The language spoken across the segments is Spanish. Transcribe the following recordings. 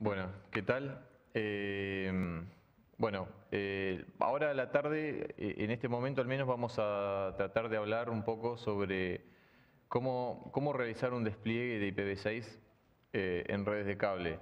Bueno, ¿qué tal? Ahora a la tarde, en este momento al menos, vamos a tratar de hablar un poco sobre cómo realizar un despliegue de IPv6 en redes de cable.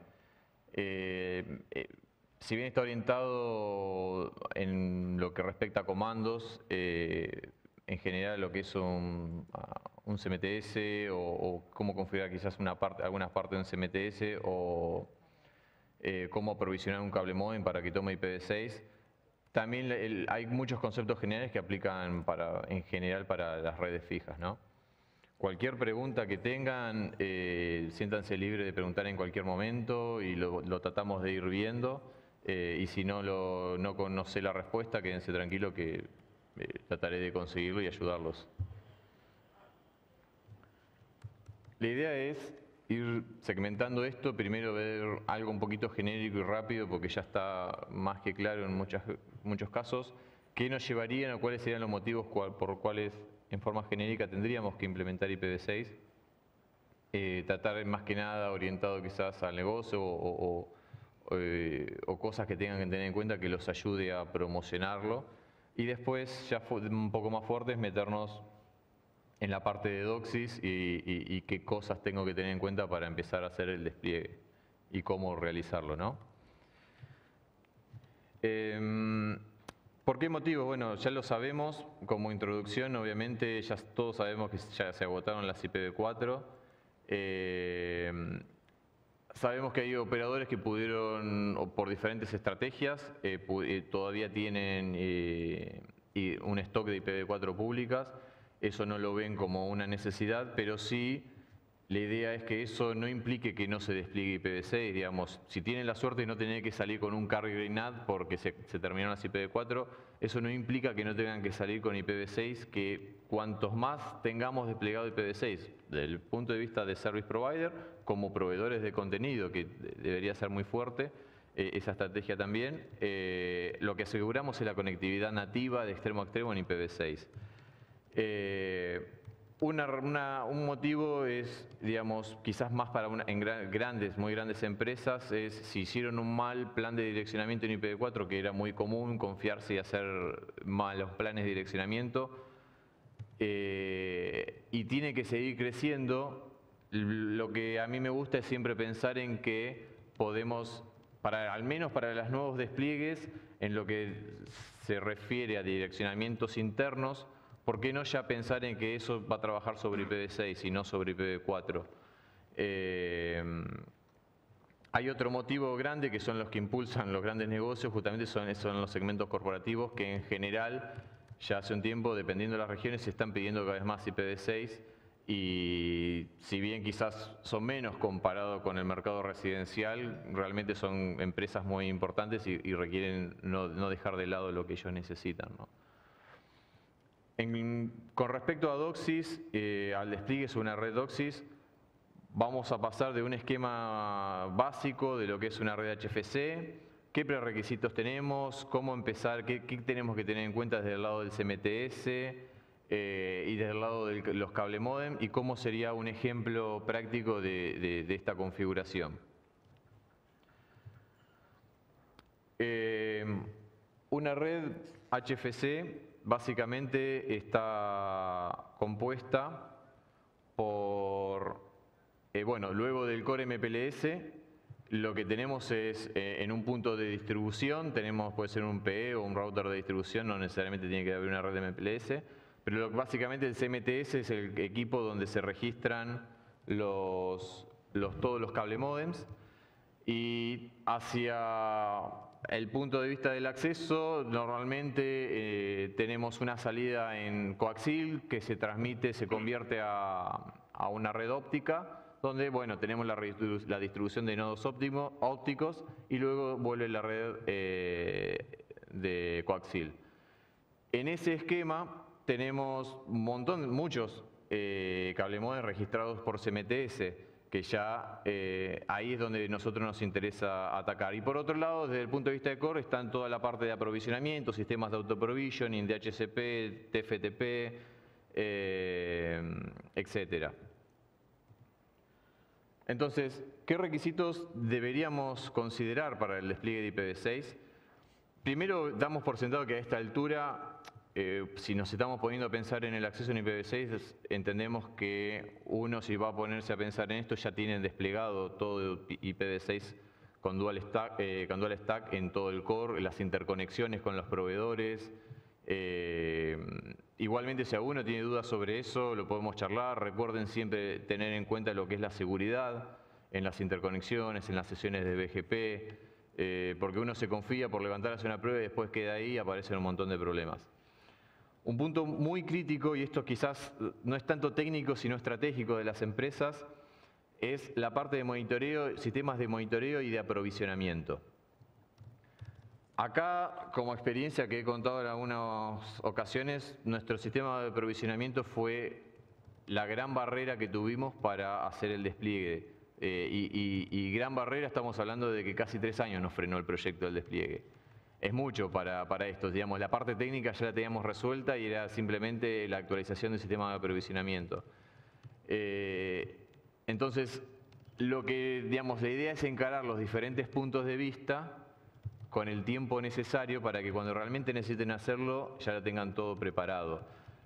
Si bien está orientado en lo que respecta a comandos, en general lo que es un CMTS o cómo configurar quizás algunas partes de un CMTS o cómo aprovisionar un cable módem para que tome IPv6. También hay muchos conceptos generales que aplican en general para las redes fijas, ¿no? Cualquier pregunta que tengan, siéntanse libres de preguntar en cualquier momento y lo tratamos de ir viendo. Y si no conoce la respuesta, quédense tranquilos que trataré de conseguirlo y ayudarlos. La idea es ir segmentando esto, primero ver algo un poquito genérico y rápido porque ya está más que claro en muchos casos, qué nos llevarían o cuáles serían los motivos por cuales en forma genérica tendríamos que implementar IPv6, tratar más que nada orientado quizás al negocio o cosas que tengan que tener en cuenta que los ayude a promocionarlo, y después ya un poco más fuertes meternos en la parte de Doxis y qué cosas tengo que tener en cuenta para empezar a hacer el despliegue y cómo realizarlo, ¿no? ¿Por qué motivo? Bueno, ya lo sabemos, como introducción obviamente ya todos sabemos que ya se agotaron las IPv4. Sabemos que hay operadores que pudieron, o por diferentes estrategias, todavía tienen un stock de IPv4 públicas. Eso no lo ven como una necesidad, pero sí la idea es que eso no implique que no se despliegue IPv6. Digamos, si tienen la suerte de no tener que salir con un carrier NAT porque se terminaron las IPv4, eso no implica que no tengan que salir con IPv6, que cuantos más tengamos desplegado IPv6, desde el punto de vista de service provider, como proveedores de contenido, que debería ser muy fuerte, esa estrategia también, lo que aseguramos es la conectividad nativa de extremo a extremo en IPv6. Un motivo es, digamos, quizás más para muy grandes empresas, es si hicieron un mal plan de direccionamiento en IPv4, que era muy común confiarse y hacer malos planes de direccionamiento, y tiene que seguir creciendo. Lo que a mí me gusta es siempre pensar en que podemos, al menos para los nuevos despliegues, en lo que se refiere a direccionamientos internos, ¿por qué no ya pensar en que eso va a trabajar sobre IPv6 y no sobre IPv4? Hay otro motivo grande que son los que impulsan los grandes negocios, justamente son los segmentos corporativos que en general ya hace un tiempo, dependiendo de las regiones, se están pidiendo cada vez más IPv6, y si bien quizás son menos comparado con el mercado residencial, realmente son empresas muy importantes y requieren no dejar de lado lo que ellos necesitan, ¿no? Con respecto a Doxis, al despliegue sobre una red Doxis, vamos a pasar de un esquema básico de lo que es una red HFC, qué prerequisitos tenemos, cómo empezar, qué tenemos que tener en cuenta desde el lado del CMTS y desde el lado de los cable modem, y cómo sería un ejemplo práctico de esta configuración. Una red HFC básicamente está compuesta por, luego del core MPLS, lo que tenemos es en un punto de distribución, puede ser un PE o un router de distribución, no necesariamente tiene que haber una red de MPLS, pero básicamente el CMTS es el equipo donde se registran todos los cable modems, y hacia el punto de vista del acceso, normalmente tenemos una salida en coaxil que se convierte a una red óptica, donde tenemos la distribución de nodos ópticos y luego vuelve la red de coaxil. En ese esquema tenemos muchos cable modem registrados por CMTS, que ya ahí es donde nosotros nos interesa atacar. Y por otro lado, desde el punto de vista de core, están toda la parte de aprovisionamiento, sistemas de auto-provisioning, DHCP, TFTP, etcétera. Entonces, ¿qué requisitos deberíamos considerar para el despliegue de IPv6? Primero, damos por sentado que a esta altura, si nos estamos poniendo a pensar en el acceso en IPv6, entendemos que uno, si va a ponerse a pensar en esto, ya tienen desplegado todo IPv6 con dual stack en todo el core, las interconexiones con los proveedores. Igualmente, si alguno tiene dudas sobre eso, lo podemos charlar. Recuerden siempre tener en cuenta lo que es la seguridad en las interconexiones, en las sesiones de BGP, porque uno se confía por levantar hacer una prueba y después queda ahí y aparecen un montón de problemas. Un punto muy crítico, y esto quizás no es tanto técnico sino estratégico de las empresas, es la parte de monitoreo, sistemas de monitoreo y de aprovisionamiento. Acá, como experiencia que he contado en algunas ocasiones, nuestro sistema de aprovisionamiento fue la gran barrera que tuvimos para hacer el despliegue. Y gran barrera, estamos hablando de que casi 3 años nos frenó el proyecto del despliegue. Es mucho para esto, digamos, la parte técnica ya la teníamos resuelta y era simplemente la actualización del sistema de aprovisionamiento. Entonces, digamos, la idea es encarar los diferentes puntos de vista con el tiempo necesario para que cuando realmente necesiten hacerlo ya lo tengan todo preparado.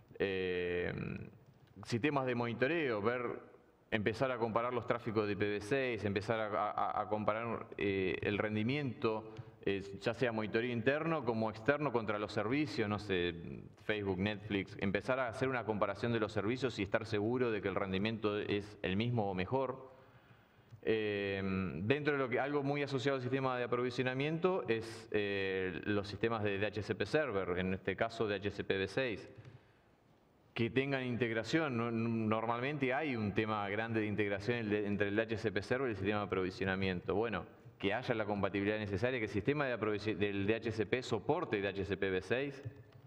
Sistemas de monitoreo, empezar a comparar los tráficos de IPv6, empezar a comparar el rendimiento, ya sea monitoreo interno como externo contra los servicios, no sé, Facebook, Netflix, empezar a hacer una comparación de los servicios y estar seguro de que el rendimiento es el mismo o mejor. Dentro de lo que algo muy asociado al sistema de aprovisionamiento es los sistemas de DHCP server, en este caso DHCP v6, que tengan integración. Normalmente hay un tema grande de integración entre el DHCP server y el sistema de aprovisionamiento. Bueno, que haya la compatibilidad necesaria, que el sistema del DHCP soporte DHCP v6,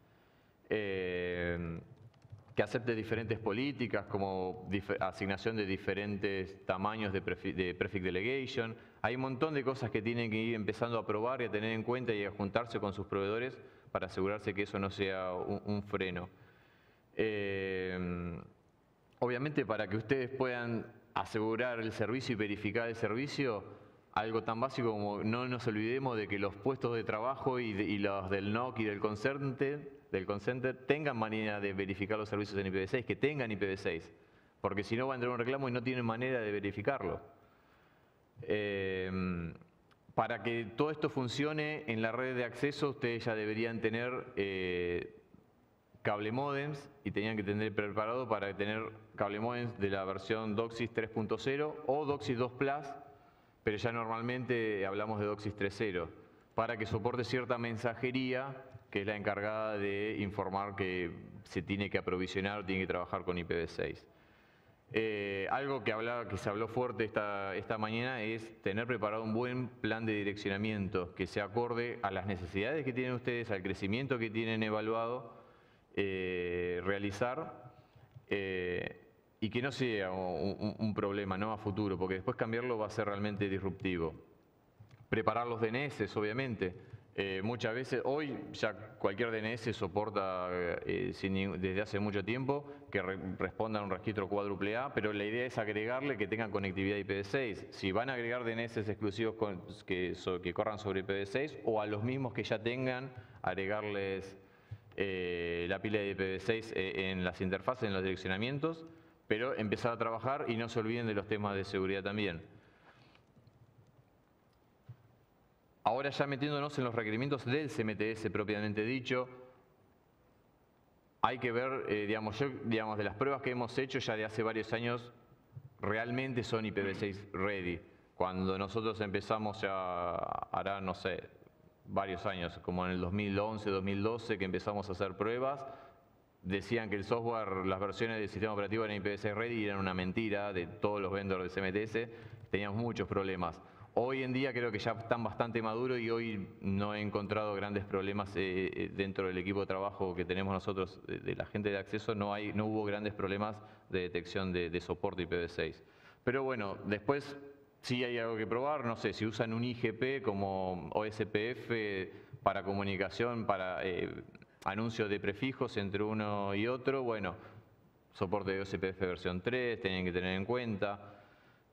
que acepte diferentes políticas como asignación de diferentes tamaños de prefix delegation. Hay un montón de cosas que tienen que ir empezando a probar y a tener en cuenta y a juntarse con sus proveedores para asegurarse que eso no sea un freno. Obviamente, para que ustedes puedan asegurar el servicio y verificar el servicio, algo tan básico como no nos olvidemos de que los puestos de trabajo y los del NOC y del consenter tengan manera de verificar los servicios en IPv6, que tengan IPv6, porque si no va a entrar un reclamo y no tienen manera de verificarlo. Para que todo esto funcione en la red de acceso, ustedes ya deberían tener cable modems y tenían que tener preparado para tener cable modems de la versión DOCSIS 3.0 o DOCSIS 2 Plus, pero ya normalmente hablamos de DOCSIS 3.0, para que soporte cierta mensajería que es la encargada de informar que se tiene que aprovisionar o tiene que trabajar con IPv6. Algo que se habló fuerte esta mañana es tener preparado un buen plan de direccionamiento que se acorde a las necesidades que tienen ustedes, al crecimiento que tienen evaluado realizar, y que no sea un problema, ¿no?, a futuro, porque después cambiarlo va a ser realmente disruptivo. Preparar los DNS, obviamente. Muchas veces, hoy ya cualquier DNS soporta desde hace mucho tiempo que responda a un registro cuádruple-A, pero la idea es agregarle que tengan conectividad IPv6. Si van a agregar DNS exclusivos que corran sobre IPv6 o a los mismos que ya tengan, agregarles la pila de IPv6 en las interfaces, en los direccionamientos, pero empezar a trabajar y no se olviden de los temas de seguridad también. Ahora ya metiéndonos en los requerimientos del CMTS propiamente dicho, hay que ver, digamos, de las pruebas que hemos hecho ya de hace varios años, realmente son IPv6 ready. Cuando nosotros empezamos ya hará, no sé, varios años, como en el 2011, 2012, que empezamos a hacer pruebas, decían que el software, las versiones del sistema operativo eran IPv6 ready y eran una mentira de todos los vendors de CMTS, teníamos muchos problemas. Hoy en día creo que ya están bastante maduros y hoy no he encontrado grandes problemas dentro del equipo de trabajo que tenemos nosotros, de la gente de acceso, no hubo grandes problemas de detección de soporte IPv6. Pero bueno, después sí hay algo que probar, no sé, si usan un IGP como OSPF para comunicación, para anuncios de prefijos entre uno y otro, bueno, soporte de OSPF versión 3, tienen que tener en cuenta.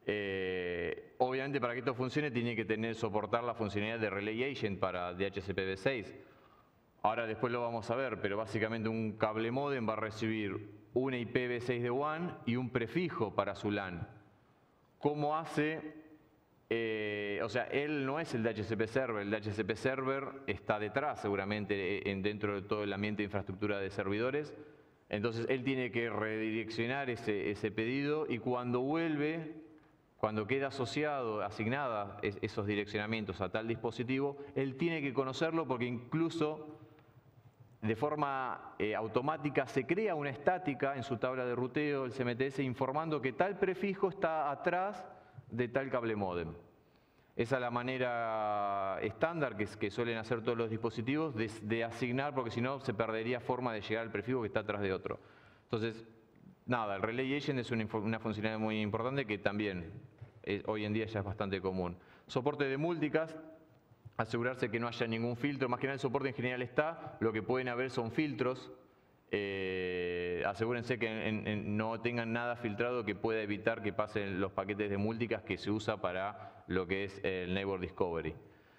Obviamente para que esto funcione tiene que soportar la funcionalidad de Relay Agent para DHCPV6. Ahora después lo vamos a ver, pero básicamente un cable modem va a recibir una IPv6 de WAN y un prefijo para su LAN. ¿Cómo hace? O sea, él no es el DHCP server, el DHCP server está detrás seguramente dentro de todo el ambiente de infraestructura de servidores. Entonces él tiene que redireccionar ese pedido y cuando vuelve, cuando queda asignada esos direccionamientos a tal dispositivo, él tiene que conocerlo porque incluso de forma automática se crea una estática en su tabla de ruteo, el CMTS, informando que tal prefijo está atrás de tal cable modem. Esa es la manera estándar que suelen hacer todos los dispositivos de asignar, porque si no se perdería forma de llegar al prefijo que está atrás de otro. Entonces, nada, el Relay Agent es una funcionalidad muy importante que también hoy en día ya es bastante común. Soporte de multicast, asegurarse que no haya ningún filtro, más que nada el soporte en general está, lo que pueden haber son filtros. Asegúrense que no tengan nada filtrado que pueda evitar que pasen los paquetes de multicast que se usa para lo que es el Neighbor Discovery.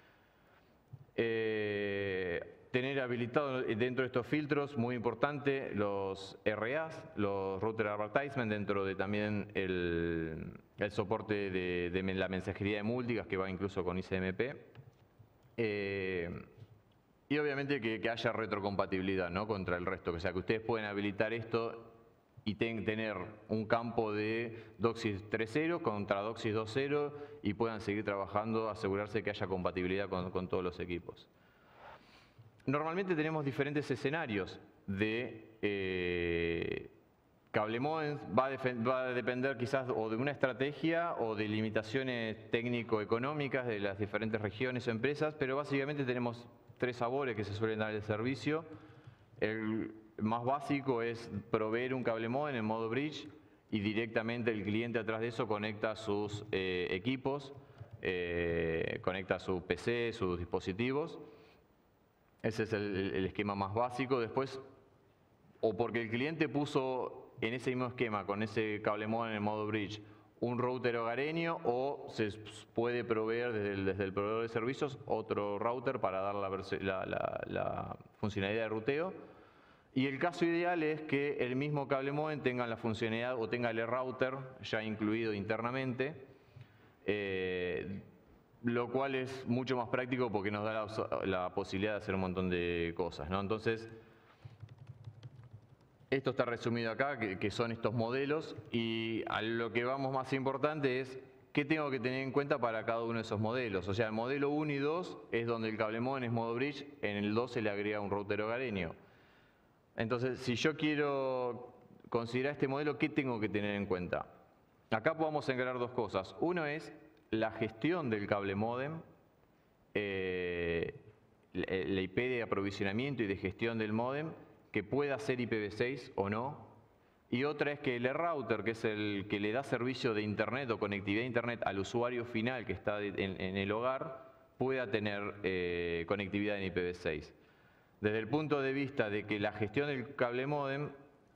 Tener habilitado dentro de estos filtros, muy importante, los RAs, los Router Advertisement, dentro de también el soporte de la mensajería de multicast que va incluso con ICMP. Y obviamente que haya retrocompatibilidad, ¿no?, contra el resto, o sea que ustedes pueden habilitar esto y tener un campo de DOCSIS 3.0 contra DOCSIS 2.0 y puedan seguir trabajando, asegurarse que haya compatibilidad con todos los equipos. Normalmente tenemos diferentes escenarios de cable modem, va a depender quizás o de una estrategia o de limitaciones técnico-económicas de las diferentes regiones o empresas, pero básicamente tenemos tres sabores que se suelen dar el servicio. El más básico es proveer un cable modem en modo bridge y directamente el cliente atrás de eso conecta sus equipos, conecta su PC, sus dispositivos. Ese es el esquema más básico. Después, o porque el cliente puso en ese mismo esquema, con ese cable modem en modo bridge, un router hogareño, o se puede proveer desde el proveedor de servicios otro router para dar la funcionalidad de ruteo. Y el caso ideal es que el mismo cable modem tenga la funcionalidad o tenga el router ya incluido internamente, lo cual es mucho más práctico porque nos da la posibilidad de hacer un montón de cosas, ¿no? Entonces, esto está resumido acá, que son estos modelos, y a lo que vamos más importante es qué tengo que tener en cuenta para cada uno de esos modelos. O sea, el modelo 1 y 2 es donde el cable modem es modo bridge, en el 2 se le agrega un router hogareño. Entonces, si yo quiero considerar este modelo, ¿qué tengo que tener en cuenta? Acá podemos encarar dos cosas. Uno es la gestión del cable modem, la IP de aprovisionamiento y de gestión del modem, que pueda ser IPv6 o no. Y otra es que el router, que es el que le da servicio de internet o conectividad a internet al usuario final que está en el hogar, pueda tener conectividad en IPv6. Desde el punto de vista de que la gestión del cable modem,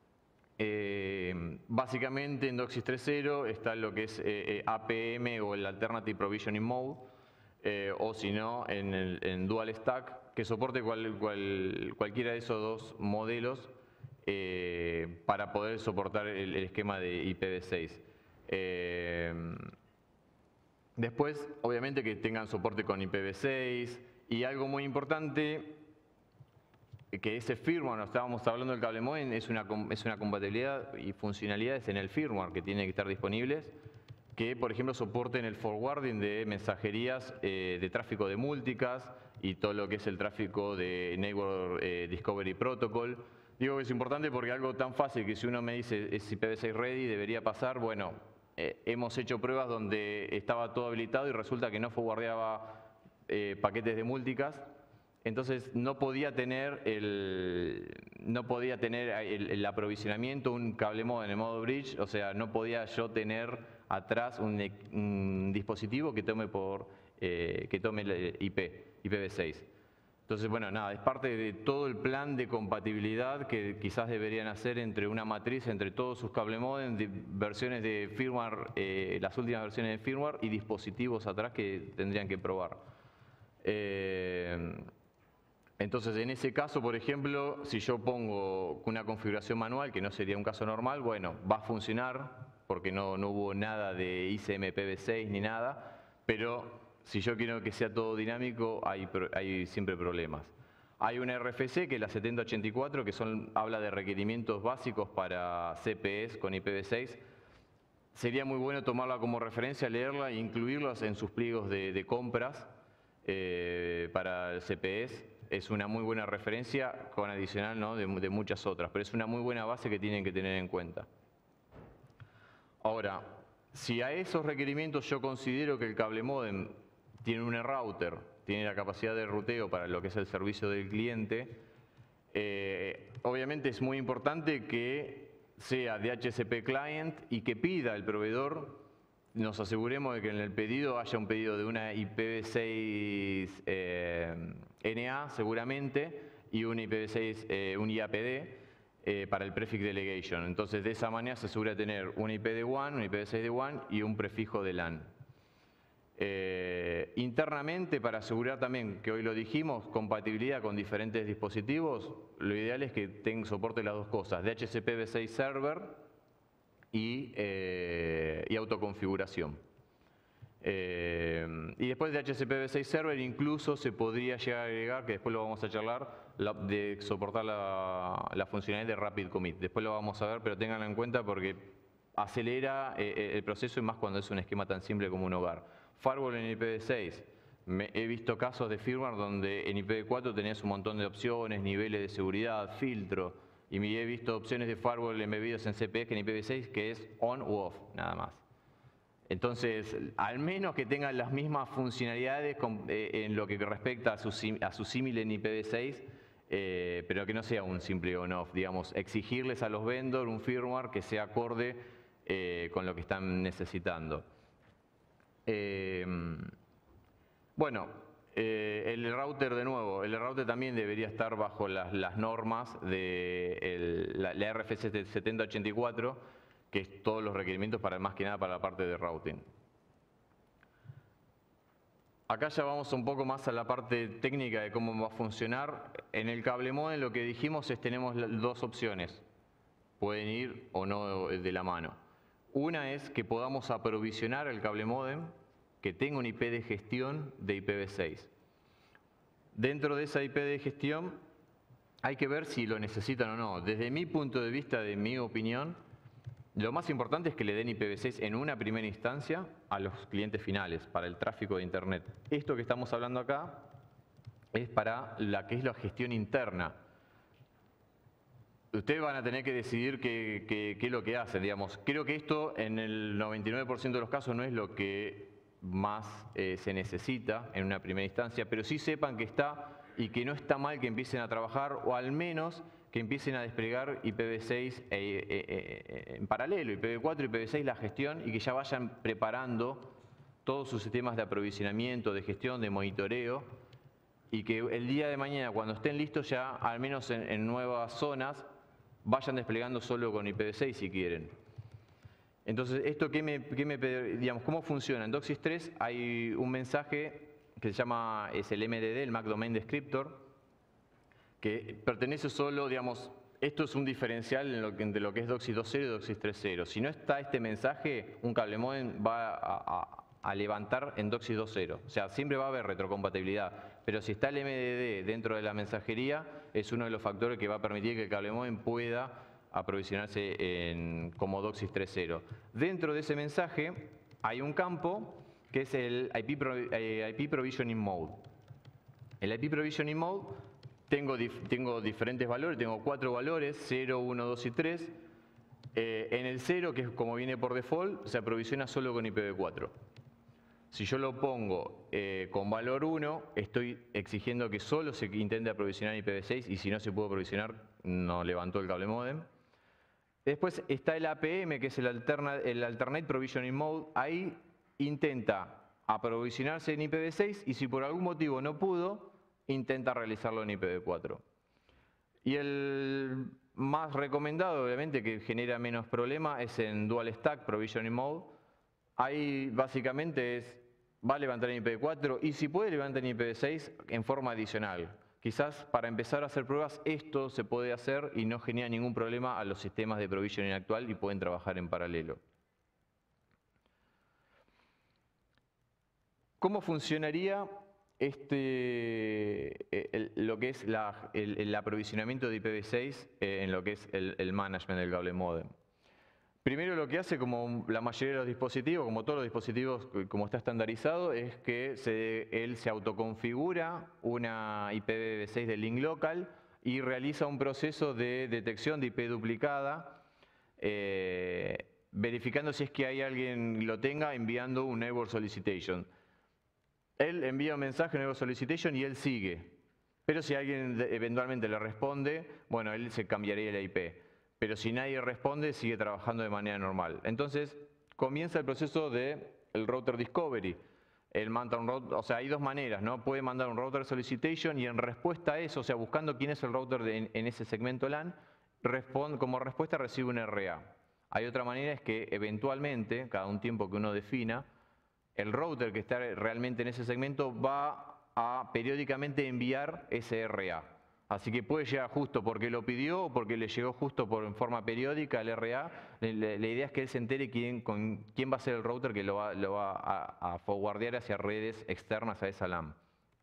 básicamente en DOCSIS 3.0 está lo que es APM o el Alternative Provisioning Mode, o si no en Dual Stack, que soporte cualquiera de esos dos modelos para poder soportar el esquema de IPv6. Después, obviamente que tengan soporte con IPv6 y algo muy importante, que ese firmware, estábamos hablando del cable modem, es una compatibilidad y funcionalidades en el firmware que tiene que estar disponibles, que por ejemplo soporten el forwarding de mensajerías de tráfico de multicast y todo lo que es el tráfico de Neighbor Discovery Protocol. Digo que es importante porque algo tan fácil que si uno me dice es IPv6 ready, debería pasar, bueno, hemos hecho pruebas donde estaba todo habilitado y resulta que no forwardeaba paquetes de multicast. Entonces no podía tener el aprovisionamiento, un cable modem en modo bridge, o sea, no podía yo tener atrás un dispositivo que tome el IPv6. Entonces, bueno, nada, es parte de todo el plan de compatibilidad que quizás deberían hacer entre una matriz, entre todos sus cable modem, de versiones de firmware, las últimas versiones de firmware y dispositivos atrás que tendrían que probar. Entonces, en ese caso, por ejemplo, si yo pongo una configuración manual, que no sería un caso normal, bueno, va a funcionar porque no hubo nada de ICMPv6 ni nada, pero si yo quiero que sea todo dinámico, hay siempre problemas. Hay una RFC, que es la 7084, que habla de requerimientos básicos para CPEs con IPv6. Sería muy bueno tomarla como referencia, leerla e incluirlas en sus pliegos de compras para el CPEs. Es una muy buena referencia, con adicional, ¿no?, de muchas otras, pero es una muy buena base que tienen que tener en cuenta. Ahora, si a esos requerimientos yo considero que el cable modem tiene un router, tiene la capacidad de ruteo para lo que es el servicio del cliente, obviamente es muy importante que sea DHCP client y que pida el proveedor, nos aseguremos de que en el pedido haya un pedido de una IPv6 NA seguramente y un IPv6, un IAPD para el prefix delegation. Entonces, de esa manera se asegura tener un IP de WAN, un IPv6 de WAN y un prefijo de LAN. Internamente, para asegurar también, que hoy lo dijimos, compatibilidad con diferentes dispositivos, lo ideal es que tenga soporte las dos cosas, DHCP-V6 server y autoconfiguración. Y después de DHCP-V6 server incluso se podría llegar a agregar, que después lo vamos a charlar, de soportar la funcionalidad de Rapid Commit. Después lo vamos a ver, pero ténganlo en cuenta porque acelera el proceso y más cuando es un esquema tan simple como un hogar. Firewall en IPv6. He visto casos de firmware donde en IPv4 tenías un montón de opciones, niveles de seguridad, filtro, y he visto opciones de firewall embebidos en CPEs que en IPv6 que es on u off, nada más. Entonces, al menos que tengan las mismas funcionalidades en lo que respecta a su símil en IPv6, pero que no sea un simple on-off, digamos, exigirles a los vendors un firmware que sea acorde con lo que están necesitando. Bueno, el router de nuevo, el router también debería estar bajo las normas de la RFC 7084, que es todos los requerimientos para más que nada para la parte de routing. Acá ya vamos un poco más a la parte técnica de cómo va a funcionar. En el cable modem lo que dijimos es tenemos dos opciones, pueden ir o no de la mano. Una es que podamos aprovisionar el cable modem que tenga un IP de gestión de IPv6. Dentro de esa IP de gestión hay que ver si lo necesitan o no. Desde mi punto de vista, de mi opinión, lo más importante es que le den IPv6 en una primera instancia a los clientes finales, para el tráfico de Internet. Esto que estamos hablando acá es para la que es la gestión interna. Ustedes van a tener que decidir qué es lo que hacen, digamos. Creo que esto en el 99% de los casos no es lo que más se necesita en una primera instancia, pero sí sepan que está y que no está mal que empiecen a trabajar o al menos que empiecen a desplegar IPv6 en paralelo, IPv4 y IPv6 la gestión y que ya vayan preparando todos sus sistemas de aprovisionamiento, de gestión, de monitoreo y que el día de mañana cuando estén listos ya al menos en nuevas zonas vayan desplegando solo con IPv6 si quieren. Entonces, ¿esto digamos, cómo funciona? En DOCSIS 3 hay un mensaje que se llama, es el MDD, el MAC Domain Descriptor, que pertenece solo, digamos, esto es un diferencial entre lo que es DOCSIS 2.0 y DOCSIS 3.0. Si no está este mensaje, un cable modem va a levantar en DOCSIS 2.0. O sea, siempre va a haber retrocompatibilidad, pero si está el MDD dentro de la mensajería, es uno de los factores que va a permitir que el cable modem pueda aprovisionarse como DOCSIS 3.0. Dentro de ese mensaje hay un campo que es el IP Provisioning Mode. El IP Provisioning Mode tengo diferentes valores, tengo 4 valores, 0, 1, 2 y 3. En el 0, que es como viene por default, se aprovisiona solo con IPv4. Si yo lo pongo con valor 1, estoy exigiendo que solo se intente aprovisionar IPv6 y si no se puede aprovisionar, no levantó el cable modem. Después está el APM, que es el Alternate Provisioning Mode. Ahí intenta aprovisionarse en IPv6 y si por algún motivo no pudo, intenta realizarlo en IPv4. Y el más recomendado, obviamente, que genera menos problema, es en Dual Stack Provisioning Mode. Ahí básicamente va a levantar en IPv4 y si puede levantar en IPv6 en forma adicional. Quizás para empezar a hacer pruebas esto se puede hacer y no genera ningún problema a los sistemas de provisioning actual y pueden trabajar en paralelo. ¿Cómo funcionaría lo que es el aprovisionamiento de IPv6 en lo que es el management del cable modem? Primero lo que hace, como la mayoría de los dispositivos, como todos los dispositivos, como está estandarizado, es que él se autoconfigura una IPv6 de link local y realiza un proceso de detección de IP duplicada, verificando si es que hay alguien lo tenga, enviando un neighbor solicitation. Él envía un mensaje, un neighbor solicitation, y él sigue. Pero si alguien eventualmente le responde, bueno, él se cambiaría la IP. Pero si nadie responde, sigue trabajando de manera normal. Entonces, comienza el proceso del router discovery. Él manda un router, o sea, hay dos maneras, ¿no? Puede mandar un router solicitation y en respuesta a eso, o sea, buscando quién es el router en ese segmento LAN, como respuesta recibe un RA. Hay otra manera, es que eventualmente, cada un tiempo que uno defina, el router que está realmente en ese segmento va a periódicamente enviar ese RA. Así que puede llegar justo porque lo pidió o porque le llegó justo en forma periódica el RA. La idea es que él se entere con quién va a ser el router que lo va a forwardear hacia redes externas a esa LAN.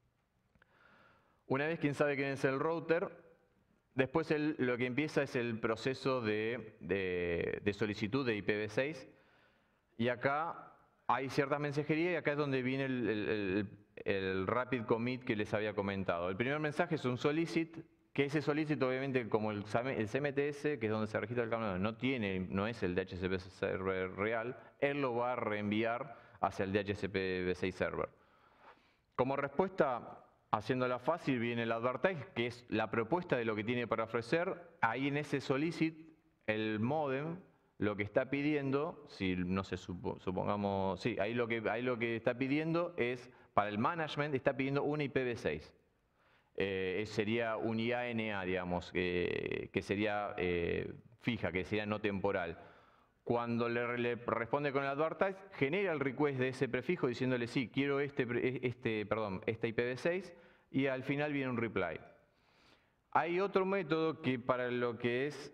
Una vez quien sabe quién es el router, después lo que empieza es el proceso de solicitud de IPv6. Y acá hay ciertas mensajerías y acá es donde viene el rapid commit que les había comentado. El primer mensaje es un solicit, que ese solicit obviamente como el CMTS, que es donde se registra el cable, no es el DHCP server real, él lo va a reenviar hacia el DHCP-V6 server. Como respuesta, haciéndola fácil, viene el advertise, que es la propuesta de lo que tiene para ofrecer. Ahí en ese solicit, el modem lo que está pidiendo, si no sé, supongamos, sí, ahí lo que está pidiendo es, para el management, está pidiendo una IPv6. Sería un IANA, digamos, que sería fija, que sería no temporal. Cuando le responde con el advertise, genera el request de ese prefijo diciéndole sí, quiero esta IPv6 y al final viene un reply. Hay otro método que para lo que es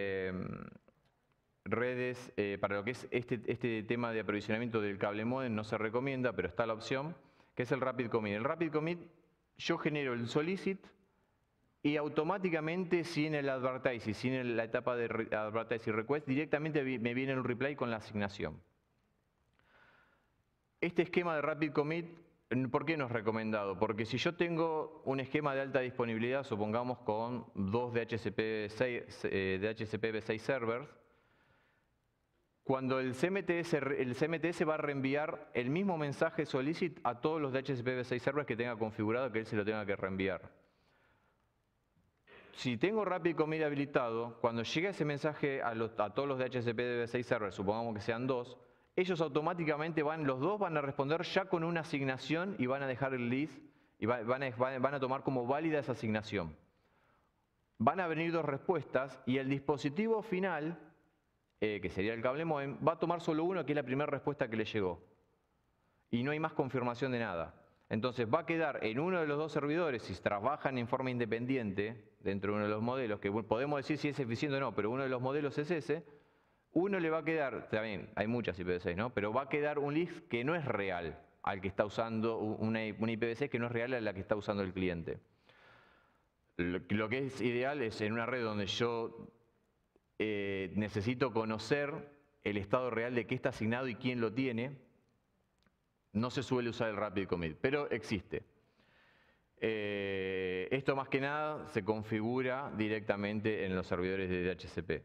redes, para lo que es este tema de aprovisionamiento del cable modem no se recomienda, pero está la opción, que es el rapid commit. El rapid commit, yo genero el solicit y automáticamente, sin el advertise y sin la etapa de advertise y request, directamente me viene el reply con la asignación. Este esquema de rapid commit, ¿por qué no es recomendado? Porque si yo tengo un esquema de alta disponibilidad, supongamos con 2 DHCP-V6 servers, cuando el CMTS va a reenviar el mismo mensaje solicit a todos los DHCP-V6 servers que tenga configurado, que él se lo tenga que reenviar. Si tengo Rapid Commit habilitado, cuando llega ese mensaje a todos los DHCP-V6 servers, supongamos que sean 2, ellos automáticamente los dos van a responder ya con una asignación y van a dejar el list y van a tomar como válida esa asignación. Van a venir 2 respuestas y el dispositivo final, que sería el cable modem, va a tomar solo uno, que es la primera respuesta que le llegó. Y no hay más confirmación de nada. Entonces va a quedar en uno de los 2 servidores, si trabajan en forma independiente dentro de uno de los modelos, que podemos decir si es eficiente o no, pero uno de los modelos es ese, uno le va a quedar, también hay muchas IPv6, ¿no? Pero va a quedar un list que no es real al que está usando, una IPv6 que no es real a la que está usando el cliente. Lo que es ideal es en una red donde yo necesito conocer el estado real de qué está asignado y quién lo tiene. No se suele usar el Rapid Commit, pero existe. Esto más que nada se configura directamente en los servidores de DHCP.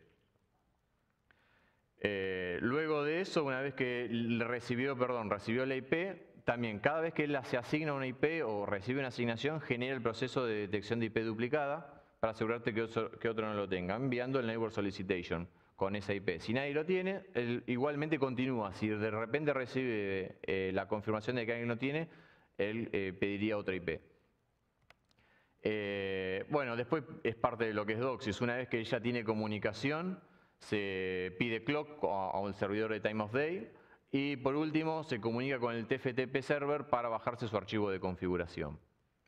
Luego de eso, una vez que recibió la IP, también cada vez que él se asigna una IP o recibe una asignación, genera el proceso de detección de IP duplicada para asegurarte que otro no lo tenga, enviando el neighbor solicitation con esa IP. Si nadie lo tiene, él igualmente continúa. Si de repente recibe la confirmación de que alguien lo tiene, él pediría otra IP. Bueno, después es parte de lo que es DOCSIS. Una vez que ya tiene comunicación, se pide clock a un servidor de time of day y por último se comunica con el TFTP server para bajarse su archivo de configuración.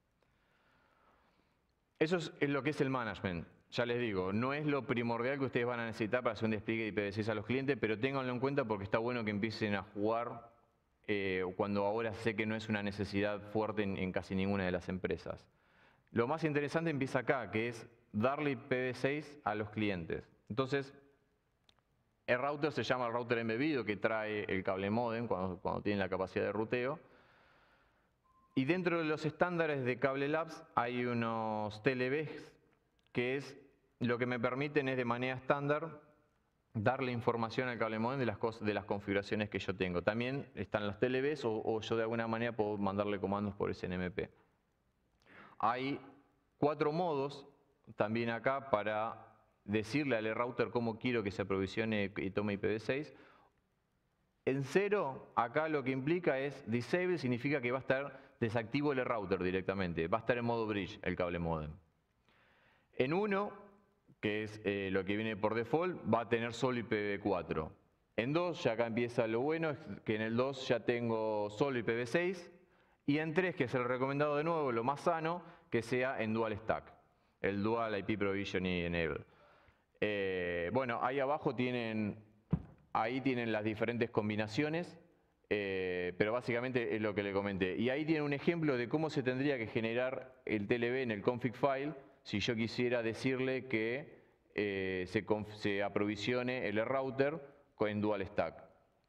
Eso es lo que es el management. Ya les digo, no es lo primordial que ustedes van a necesitar para hacer un despliegue de IPv6 a los clientes, pero ténganlo en cuenta porque está bueno que empiecen a jugar cuando ahora sé que no es una necesidad fuerte en casi ninguna de las empresas. Lo más interesante empieza acá, que es darle IPv6 a los clientes. Entonces, el router se llama el router embebido que trae el cable modem cuando tiene la capacidad de ruteo. Y dentro de los estándares de Cable Labs hay unos TLBs que es lo que me permiten es de manera estándar darle información al cable modem de las configuraciones que yo tengo. También están los TLBs o yo de alguna manera puedo mandarle comandos por SNMP. Hay 4 modos también acá para decirle al router cómo quiero que se aprovisione y tome IPv6. En 0, acá lo que implica es disable, significa que va a estar desactivo el router directamente. Va a estar en modo bridge el cable modem. En 1, que es lo que viene por default, va a tener solo IPv4. En 2, ya acá empieza lo bueno, es que en el 2 ya tengo solo IPv6. Y en 3, que es el recomendado de nuevo, lo más sano, que sea en dual stack, el dual IP provision y enable. Bueno, ahí abajo tienen las diferentes combinaciones, pero básicamente es lo que le comenté. Y ahí tienen un ejemplo de cómo se tendría que generar el TLB en el config file si yo quisiera decirle que se aprovisione el router en dual stack.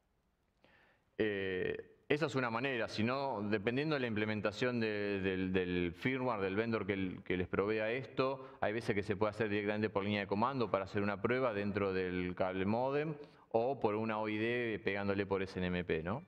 Esa es una manera, si no, dependiendo de la implementación del firmware, del vendor que les provea esto, hay veces que se puede hacer directamente por línea de comando para hacer una prueba dentro del cable modem o por una OID pegándole por SNMP, ¿no?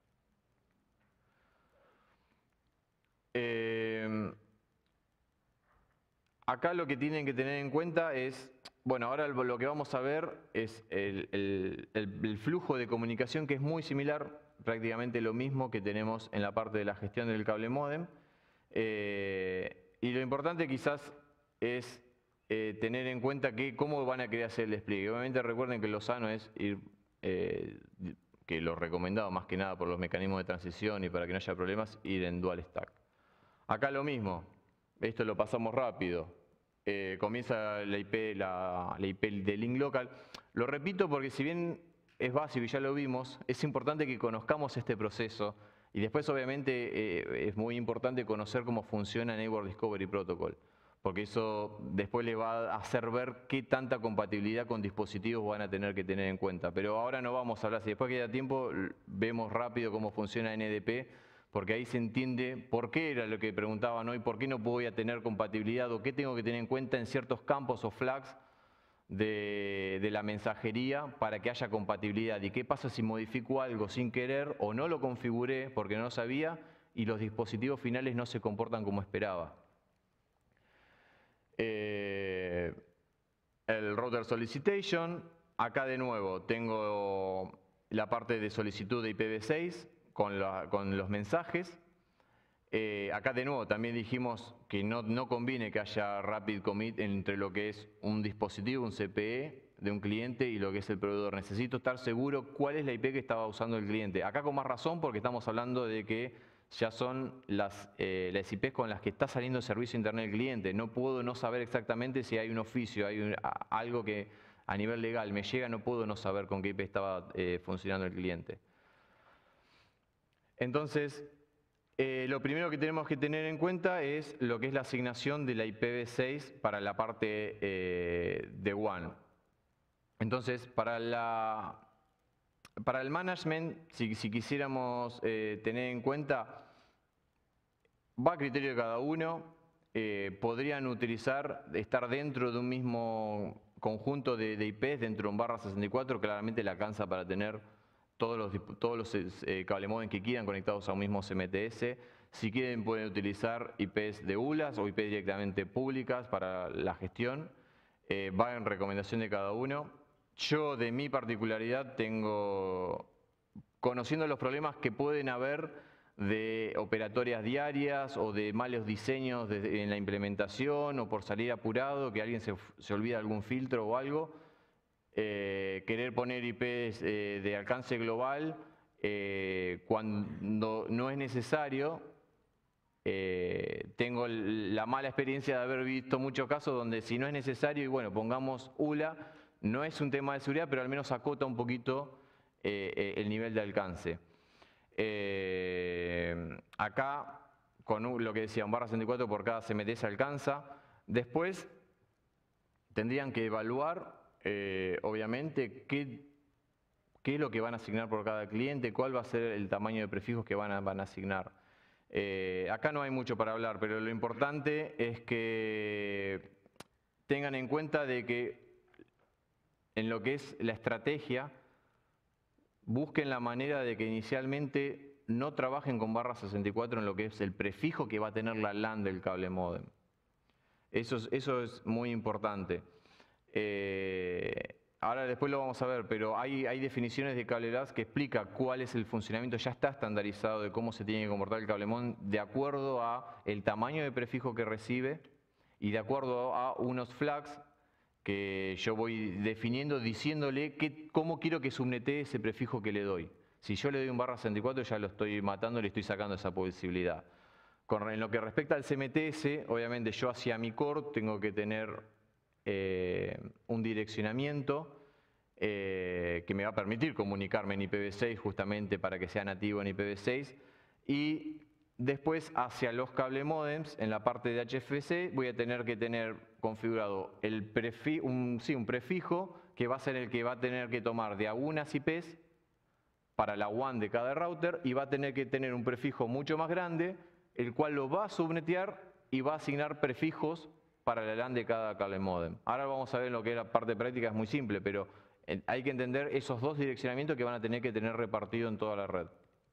Acá lo que tienen que tener en cuenta es, bueno, ahora lo que vamos a ver es el flujo de comunicación que es muy similar, prácticamente lo mismo que tenemos en la parte de la gestión del cable modem. Y lo importante quizás es tener en cuenta cómo van a querer hacer el despliegue. Obviamente recuerden que lo sano es ir, que lo recomendado más que nada por los mecanismos de transición y para que no haya problemas, ir en dual stack. Acá lo mismo, esto lo pasamos rápido. Comienza la IP de link local. Lo repito porque si bien es básico y ya lo vimos, es importante que conozcamos este proceso y después obviamente es muy importante conocer cómo funciona Network Discovery Protocol, porque eso después les va a hacer ver qué tanta compatibilidad con dispositivos van a tener que tener en cuenta. Pero ahora no vamos a hablar, si después queda tiempo vemos rápido cómo funciona NDP, porque ahí se entiende por qué era lo que preguntaban hoy, por qué no voy a tener compatibilidad o qué tengo que tener en cuenta en ciertos campos o flags de la mensajería para que haya compatibilidad y qué pasa si modifico algo sin querer o no lo configuré porque no lo sabía y los dispositivos finales no se comportan como esperaba. El router solicitation, acá de nuevo tengo la parte de solicitud de IPv6 con los mensajes. Acá de nuevo también dijimos que no conviene que haya rapid commit entre lo que es un dispositivo, un CPE de un cliente y lo que es el proveedor. Necesito estar seguro cuál es la IP que estaba usando el cliente. Acá con más razón porque estamos hablando de que ya son las IPs con las que está saliendo el servicio de internet del cliente. No puedo no saber exactamente si hay un oficio, hay algo que a nivel legal me llega, no puedo no saber con qué IP estaba funcionando el cliente. Entonces, lo primero que tenemos que tener en cuenta es lo que es la asignación de la IPv6 para la parte de WAN. Entonces, para el management, si quisiéramos tener en cuenta, va a criterio de cada uno, podrían estar dentro de un mismo conjunto de IPs, dentro de un /64, claramente le alcanza para tener todos los cable modem que quieran conectados a un mismo CMTS. Si quieren pueden utilizar IPs de ULAS o IPs directamente públicas para la gestión. Va en recomendación de cada uno. Yo de mi particularidad conociendo los problemas que pueden haber de operatorias diarias o de malos diseños en la implementación o por salir apurado, que alguien se olvida algún filtro o algo, querer poner IPs de alcance global cuando no es necesario. Tengo la mala experiencia de haber visto muchos casos donde si no es necesario, y bueno, pongamos ULA, no es un tema de seguridad, pero al menos acota un poquito el nivel de alcance. Acá, con lo que decía, un /64 por cada CMT se alcanza. Después, tendrían que evaluar, obviamente, qué es lo que van a asignar por cada cliente, cuál va a ser el tamaño de prefijos que van a asignar. Acá no hay mucho para hablar, pero lo importante es que tengan en cuenta de que en lo que es la estrategia, busquen la manera de que inicialmente no trabajen con /64 en lo que es el prefijo que va a tener la LAN del cable módem. Eso es muy importante. Ahora después lo vamos a ver, pero hay definiciones de cable LAS que explica cuál es el funcionamiento, ya está estandarizado de cómo se tiene que comportar el cable módem de acuerdo a el tamaño de prefijo que recibe y de acuerdo a unos flags que yo voy definiendo, diciéndole cómo quiero que subnetee ese prefijo que le doy. Si yo le doy un /64 ya lo estoy matando, le estoy sacando esa posibilidad. En lo que respecta al CMTS, obviamente yo hacia mi core tengo que tener un direccionamiento que me va a permitir comunicarme en IPv6 justamente para que sea nativo en IPv6 y después hacia los cable modems en la parte de HFC voy a tener que tener configurado un prefijo que va a ser el que va a tener que tomar de algunas IPs para la WAN de cada router y va a tener que tener un prefijo mucho más grande el cual lo va a subnetear y va a asignar prefijos para la LAN de cada cable modem. Ahora vamos a ver lo que es la parte práctica, es muy simple, pero hay que entender esos dos direccionamientos que van a tener que tener repartido en toda la red.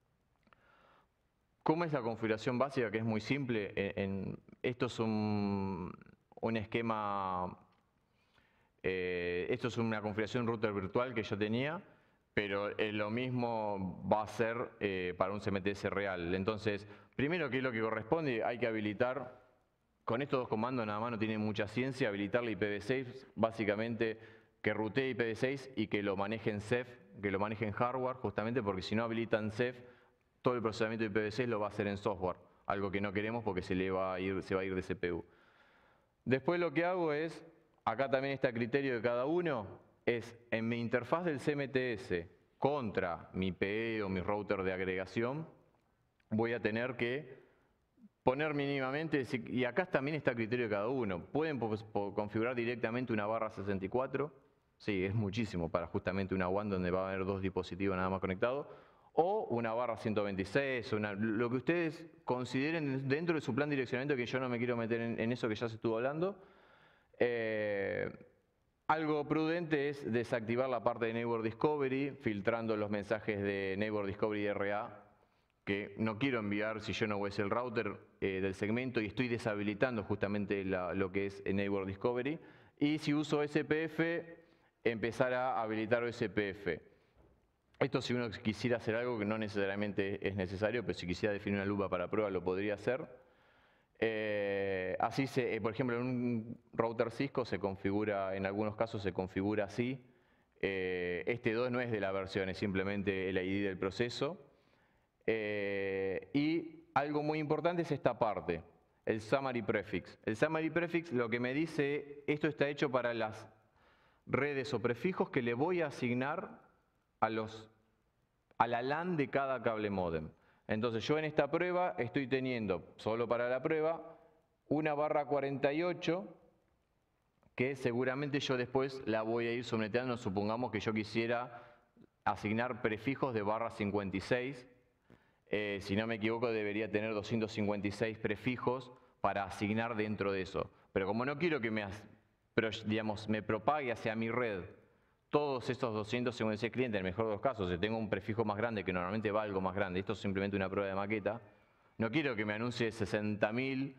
¿Cómo es la configuración básica? Que es muy simple. Esto es un esquema, esto es una configuración router virtual que yo tenía, pero lo mismo va a ser para un CMTS real. Entonces, primero, ¿qué es lo que corresponde? Hay que habilitar, con estos dos comandos nada más no tiene mucha ciencia, habilitar la IPv6, básicamente que routee IPv6 y que lo manejen Ceph, que lo manejen hardware, justamente porque si no habilitan Ceph, todo el procesamiento de IPv6 lo va a hacer en software, algo que no queremos porque se va a ir de CPU. Después lo que hago es, acá también está el criterio de cada uno, es en mi interfaz del CMTS contra mi PE o mi router de agregación, voy a tener que poner mínimamente, y acá también está el criterio de cada uno, pueden configurar directamente una /64, sí, es muchísimo para justamente una WAN donde va a haber dos dispositivos nada más conectados, o una /126, lo que ustedes consideren dentro de su plan de direccionamiento, que yo no me quiero meter en eso que ya se estuvo hablando. Algo prudente es desactivar la parte de Neighbor Discovery, filtrando los mensajes de Neighbor Discovery RA, que no quiero enviar si yo no voy a ser el router del segmento y estoy deshabilitando justamente lo que es Neighbor Discovery. Y si uso SPF, empezar a habilitar OSPF. Esto si uno quisiera hacer algo que no necesariamente es necesario, pero si quisiera definir una lupa para prueba lo podría hacer. Así, por ejemplo, en un router Cisco se configura, en algunos casos se configura así. Este 2 no es de la versión, es simplemente el ID del proceso. Y algo muy importante es esta parte, el summary prefix. El summary prefix lo que me dice, esto está hecho para las redes o prefijos que le voy a asignar a la LAN de cada cable modem. Entonces yo en esta prueba estoy teniendo, solo para la prueba, una /48 que seguramente yo después la voy a ir subneteando. Supongamos que yo quisiera asignar prefijos de /56. Si no me equivoco debería tener 256 prefijos para asignar dentro de eso. Pero como no quiero que me propague hacia mi red todos estos 256 clientes, en el mejor de los casos, si tengo un prefijo más grande, que normalmente va algo más grande, esto es simplemente una prueba de maqueta, no quiero que me anuncie 60.000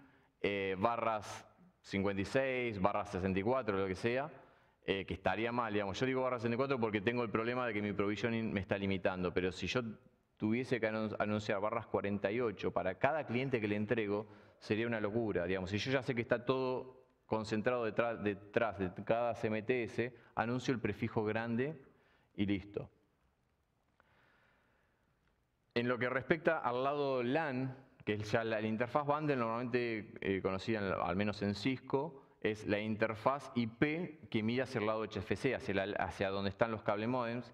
/56, /64, lo que sea, que estaría mal, digamos. Yo digo /64 porque tengo el problema de que mi provisioning me está limitando, pero si yo tuviese que anunciar barras 48 para cada cliente que le entrego, sería una locura, digamos. Si yo ya sé que está todo concentrado detrás de cada CMTS, anuncio el prefijo grande y listo. En lo que respecta al lado LAN, que es ya la interfaz bundle normalmente conocida al menos en Cisco, es la interfaz IP que mira hacia el lado HFC, hacia donde están los cable modems.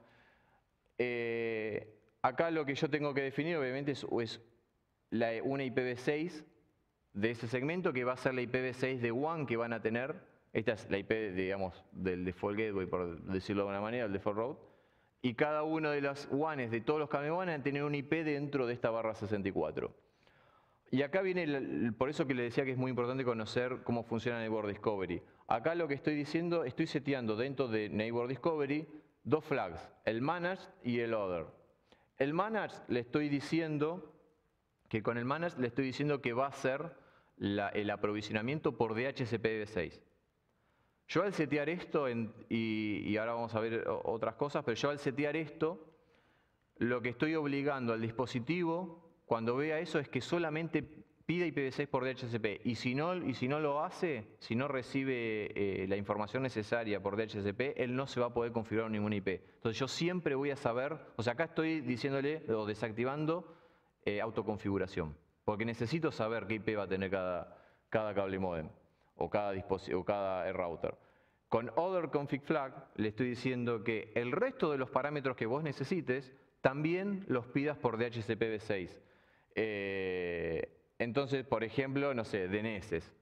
Acá lo que yo tengo que definir obviamente es una IPv6 de ese segmento, que va a ser la IPv6 de WAN que van a tener. Esta es la IP, digamos, del default gateway, por decirlo de alguna manera, el default route. Y cada uno de los WANs de todos los cable van a tener un IP dentro de esta barra 64. Y acá viene, por eso que le decía que es muy importante conocer cómo funciona Neighbor Discovery. Acá lo que estoy diciendo, estoy seteando dentro de Neighbor Discovery dos flags, el Managed y el Other. El Managed le estoy diciendo que con el Managed le estoy diciendo que va a ser el aprovisionamiento por DHCPV6. Yo al setear esto, y ahora vamos a ver otras cosas, pero yo al setear esto, lo que estoy obligando al dispositivo cuando vea eso es que solamente pida IPv6 por DHCP, y si no lo hace, si no recibe la información necesaria por DHCP, él no se va a poder configurar ninguna IP. Entonces yo siempre voy a saber, o sea, acá estoy diciéndole o desactivando autoconfiguración, porque necesito saber qué IP va a tener cada cable modem o cada router. Con Other Config Flag le estoy diciendo que el resto de los parámetros que vos necesites también los pidas por DHCPv6. Entonces, por ejemplo, no sé, DNS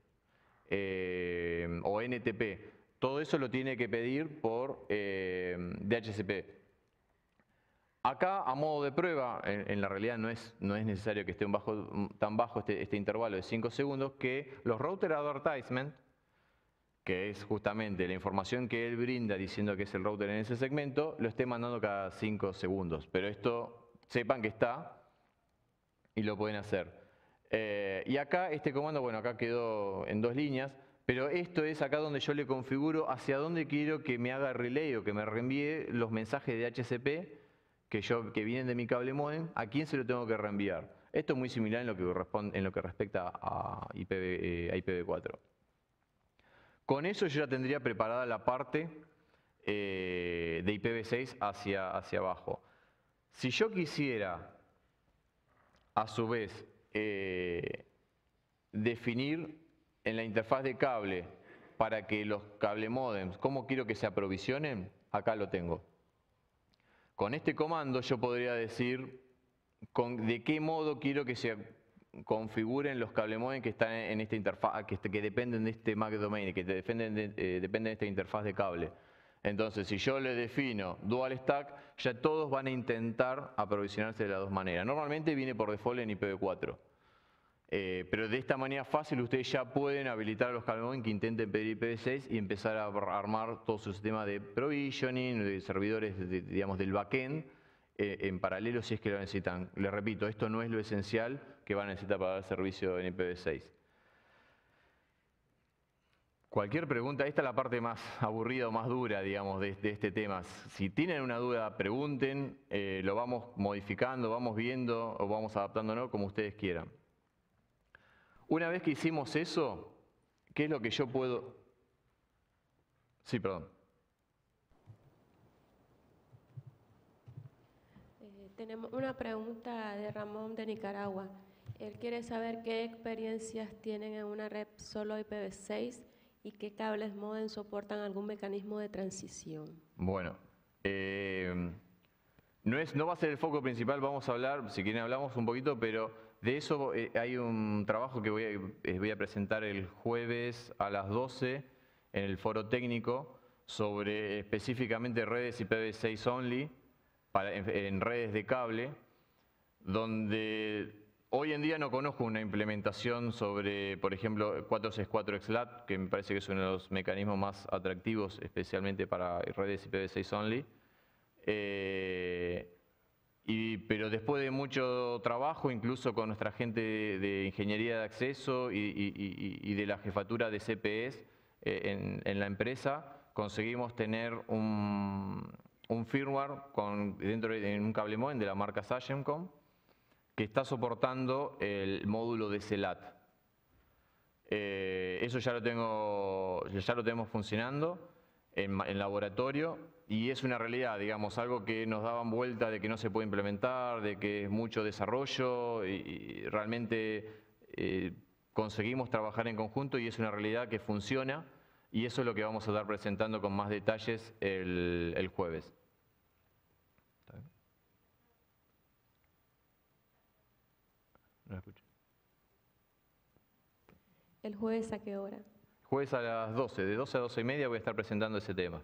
o NTP, todo eso lo tiene que pedir por DHCP. Acá, a modo de prueba, en la realidad no es necesario que esté tan bajo este intervalo de 5 segundos, que los router advertisement, que es justamente la información que él brinda diciendo que es el router en ese segmento, lo esté mandando cada 5 segundos. Pero esto, sepan que está y lo pueden hacer. Y acá este comando, bueno, acá quedó en 2 líneas, pero esto es acá donde yo le configuro hacia dónde quiero que me haga relay o que me reenvíe los mensajes de HCP que vienen de mi cable modem, a quién se lo tengo que reenviar. Esto es muy similar en lo que respecta a IPv4. Con eso yo ya tendría preparada la parte de IPv6 hacia abajo. Si yo quisiera, a su vez, definir en la interfaz de cable para que los cable modems, cómo quiero que se aprovisionen, acá lo tengo. Con este comando yo podría decir de qué modo quiero que se configuren los cable modem que están en esta interfaz, que dependen de este MAC domain, que dependen de esta interfaz de cable. Entonces, si yo le defino dual stack, ya todos van a intentar aprovisionarse de las dos maneras. Normalmente viene por default en IPv4. Pero de esta manera fácil ustedes ya pueden habilitar a los cable modem que intenten pedir IPv6 y empezar a armar todo su sistema de provisioning, de servidores, digamos, del backend, en paralelo si es que lo necesitan. Les repito, esto no es lo esencial que van a necesitar para dar servicio en IPv6. Cualquier pregunta, esta es la parte más aburrida o más dura, digamos, de este tema. Si tienen una duda, pregunten, lo vamos modificando, vamos viendo o vamos adaptándonos como ustedes quieran. Una vez que hicimos eso, ¿qué es lo que yo puedo...? Sí, perdón. Tenemos una pregunta de Ramón de Nicaragua. Él quiere saber qué experiencias tienen en una red solo IPv6 y qué cables modem soportan algún mecanismo de transición. Bueno, no va a ser el foco principal, vamos a hablar, si quieren hablamos un poquito, pero de eso hay un trabajo que voy a presentar el jueves a las 12 en el foro técnico sobre específicamente redes IPv6 only, en redes de cable, donde hoy en día no conozco una implementación sobre, por ejemplo, 464XLAT, que me parece que es uno de los mecanismos más atractivos, especialmente para redes IPv6 only. Pero después de mucho trabajo, incluso con nuestra gente de ingeniería de acceso y de la jefatura de CPEs en la empresa, conseguimos tener un un firmware en un cable modem de la marca Sagemcom que está soportando el módulo de CELAT. Eso ya lo tenemos funcionando en laboratorio y es una realidad, digamos, algo que nos daban vuelta de que no se puede implementar, de que es mucho desarrollo y realmente conseguimos trabajar en conjunto y es una realidad que funciona y eso es lo que vamos a estar presentando con más detalles el jueves. No escucho. ¿El jueves a qué hora? Jueves a las 12, de 12 a 12 y media voy a estar presentando ese tema.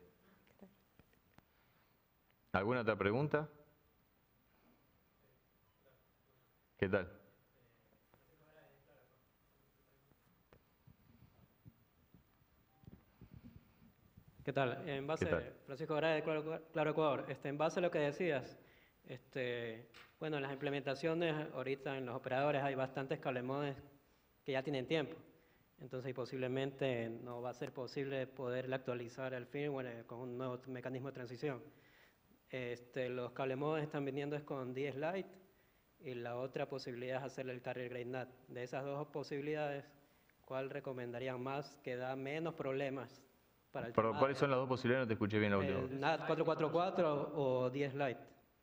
¿Alguna otra pregunta? ¿Qué tal? ¿Qué tal? Francisco Garay de Claro Ecuador. En base a lo que decías, bueno, en las implementaciones ahorita en los operadores hay bastantes cablemodes que ya tienen tiempo. Entonces, posiblemente no va a ser posible poder actualizar el firmware con un nuevo mecanismo de transición. Los cablemodes están viniendo con DS Lite y la otra posibilidad es hacerle el carrier grade NAT. De esas dos posibilidades, ¿cuál recomendarían más que da menos problemas para el Pero, ¿cuáles son las dos posibilidades? No te escuché bien la última. ¿El NAT 444 o DS Lite?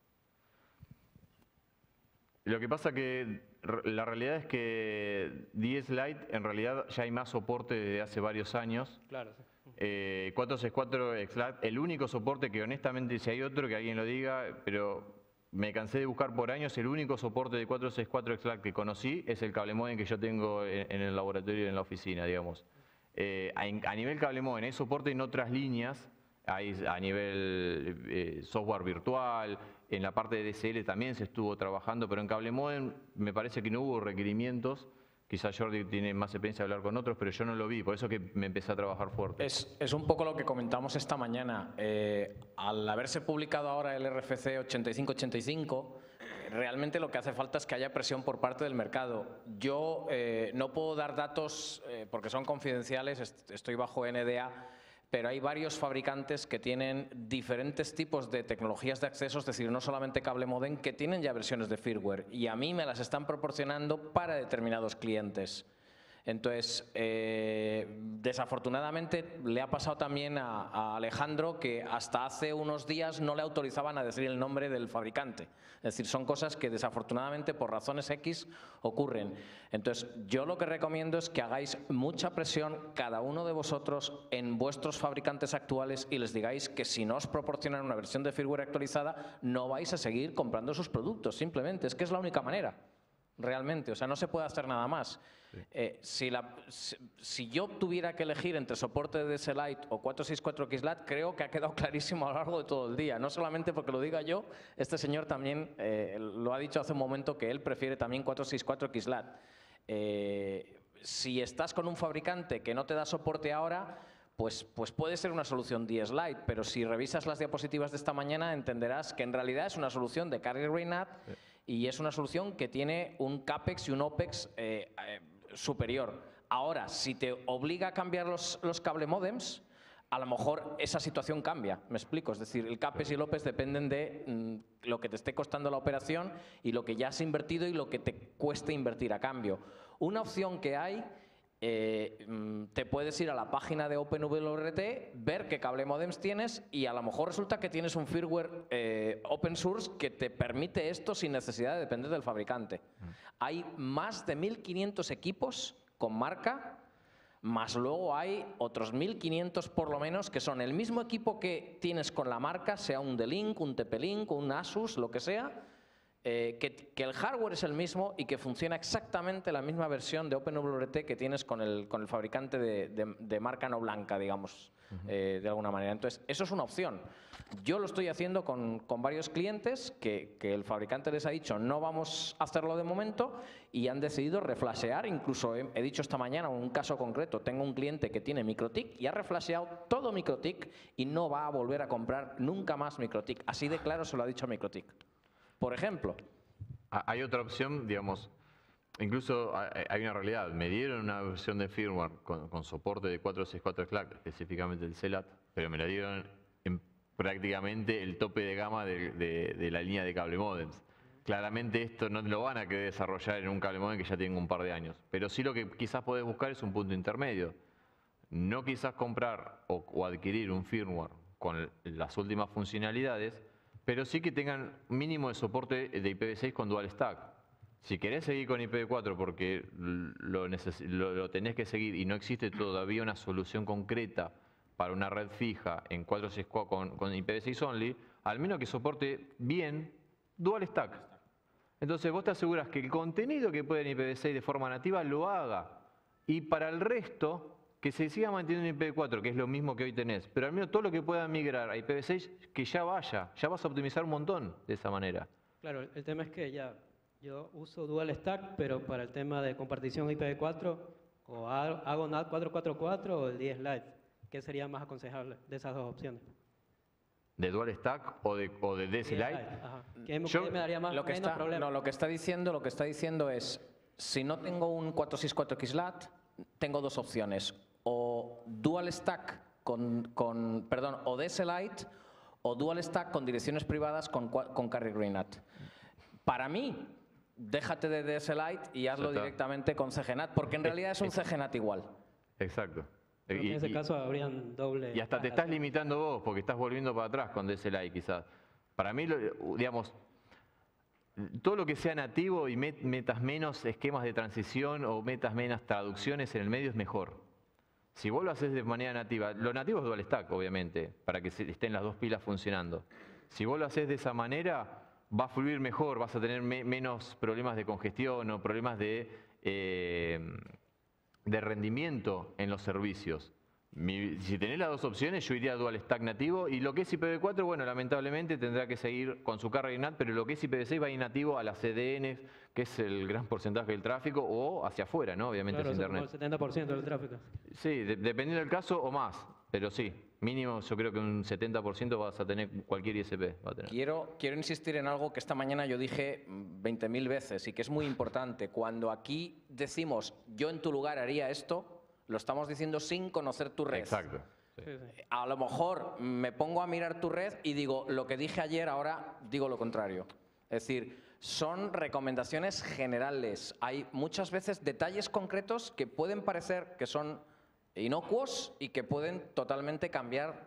Lo que pasa que la realidad es que DS Lite en realidad ya hay más soporte desde hace varios años. Claro. 464 XLAT, el único soporte que honestamente, si hay otro que alguien lo diga, pero me cansé de buscar por años, el único soporte de 464 XLAT que conocí es el cable modem que yo tengo en el laboratorio y en la oficina, digamos. A nivel cable modem hay soporte en otras líneas, hay a nivel software virtual, en la parte de DSL también se estuvo trabajando, pero en cable modem me parece que no hubo requerimientos. Quizás Jordi tiene más experiencia de hablar con otros, pero yo no lo vi, por eso que me empecé a trabajar fuerte. Es un poco lo que comentamos esta mañana. Al haberse publicado ahora el RFC 8585, realmente lo que hace falta es que haya presión por parte del mercado. Yo no puedo dar datos porque son confidenciales, estoy bajo NDA, pero hay varios fabricantes que tienen diferentes tipos de tecnologías de acceso, es decir, no solamente cable modem, que tienen ya versiones de firmware y a mí me las están proporcionando para determinados clientes. Entonces, desafortunadamente le ha pasado también a Alejandro que hasta hace unos días no le autorizaban a decir el nombre del fabricante. Es decir, son cosas que desafortunadamente por razones X ocurren. Entonces, yo lo que recomiendo es que hagáis mucha presión cada uno de vosotros en vuestros fabricantes actuales y les digáis que si no os proporcionan una versión de firmware actualizada, no vais a seguir comprando sus productos, simplemente. Es que es la única manera. Realmente, o sea, no se puede hacer nada más. Sí. Si yo tuviera que elegir entre soporte de DSLite o 464 XLAT, creo que ha quedado clarísimo a lo largo de todo el día. No solamente porque lo diga yo, este señor también lo ha dicho hace un momento que él prefiere también 464 XLAT. Si estás con un fabricante que no te da soporte ahora, pues puede ser una solución DS Lite, pero si revisas las diapositivas de esta mañana entenderás que en realidad es una solución de carrier grade NAT y es una solución que tiene un CAPEX y un OPEX superior. Ahora, si te obliga a cambiar los cable modems, a lo mejor esa situación cambia, me explico. Es decir, el CAPEX y el OPEX dependen de lo que te esté costando la operación y lo que ya has invertido y lo que te cueste invertir a cambio. Una opción que hay, te puedes ir a la página de OpenWRT, ver qué cable modems tienes y a lo mejor resulta que tienes un firmware open source que te permite esto sin necesidad de depender del fabricante. Hay más de 1.500 equipos con marca, más luego hay otros 1.500 por lo menos que son el mismo equipo que tienes con la marca, sea un D-Link, un TP-Link, un Asus, lo que sea, que el hardware es el mismo y que funciona exactamente la misma versión de OpenWRT que tienes con el fabricante de marca no blanca, digamos, de alguna manera. Entonces, eso es una opción. Yo lo estoy haciendo con varios clientes que el fabricante les ha dicho no vamos a hacerlo de momento y han decidido reflashear. Incluso he dicho esta mañana un caso concreto, tengo un cliente que tiene MikroTik y ha reflasheado todo MikroTik y no va a volver a comprar nunca más MikroTik. Así de claro se lo ha dicho a MikroTik. Por ejemplo. Hay otra opción, digamos, incluso hay una realidad. Me dieron una versión de firmware con soporte de 464 XLAT, específicamente el CELAT, pero me la dieron prácticamente el tope de gama de la línea de cable modems. Claramente esto no lo van a querer desarrollar en un cable modem que ya tiene un par de años, pero sí lo que quizás podés buscar es un punto intermedio. No quizás comprar o adquirir un firmware con las últimas funcionalidades, pero sí que tengan mínimo de soporte de IPv6 con dual stack. Si querés seguir con IPv4 porque lo tenés que seguir y no existe todavía una solución concreta para una red fija en 464 con IPv6 only, al menos que soporte bien dual stack. Entonces vos te aseguras que el contenido que puede en IPv6 de forma nativa lo haga. Y para el resto, que se siga manteniendo en IPv4, que es lo mismo que hoy tenés. Pero al menos todo lo que pueda migrar a IPv6, que ya vaya. Ya vas a optimizar un montón de esa manera. Claro, el tema es que yo uso dual stack, pero para el tema de compartición IPv4, o hago NAT 444 o el 10 Lite. ¿Qué sería más aconsejable de esas dos opciones? ¿De dual stack o de DS Lite? ¿Qué me daría más Lo que menos problema? No, lo que está diciendo es, si no tengo un 464 XLAT, tengo dos opciones. O dual stack o DS Lite, o dual stack con direcciones privadas con Carrier Green NAT. Para mí, déjate de DS Lite y hazlo directamente con CGNAT, porque en realidad es un CGNAT igual. Exacto. En ese caso habrían doble... Y hasta te estás limitando vos, porque estás volviendo para atrás con DS Lite quizás. Para mí, digamos, todo lo que sea nativo y metas menos esquemas de transición o metas menos traducciones en el medio es mejor. Si vos lo haces de manera nativa, lo nativo es dual stack, obviamente, para que estén las dos pilas funcionando. Si vos lo haces de esa manera, va a fluir mejor, vas a tener menos problemas de congestión o problemas de rendimiento en los servicios. Si tenés las dos opciones, yo iría a dual stack nativo, y lo que es IPv4, bueno, lamentablemente tendrá que seguir con su Carrier NAT, pero lo que es IPv6 va a ir nativo a las CDN, que es el gran porcentaje del tráfico, o hacia afuera, ¿no? Obviamente claro, es Internet. El 70% del tráfico. Sí, dependiendo del caso o más, pero sí, mínimo yo creo que un 70% vas a tener cualquier ISP. Va a tener. Quiero insistir en algo que esta mañana yo dije 20.000 veces y que es muy importante. Cuando aquí decimos, yo en tu lugar haría esto, lo estamos diciendo sin conocer tu red. Exacto. Sí. A lo mejor me pongo a mirar tu red y digo, lo que dije ayer, ahora digo lo contrario. Es decir, son recomendaciones generales. Hay muchas veces detalles concretos que pueden parecer que son inocuos y que pueden totalmente cambiar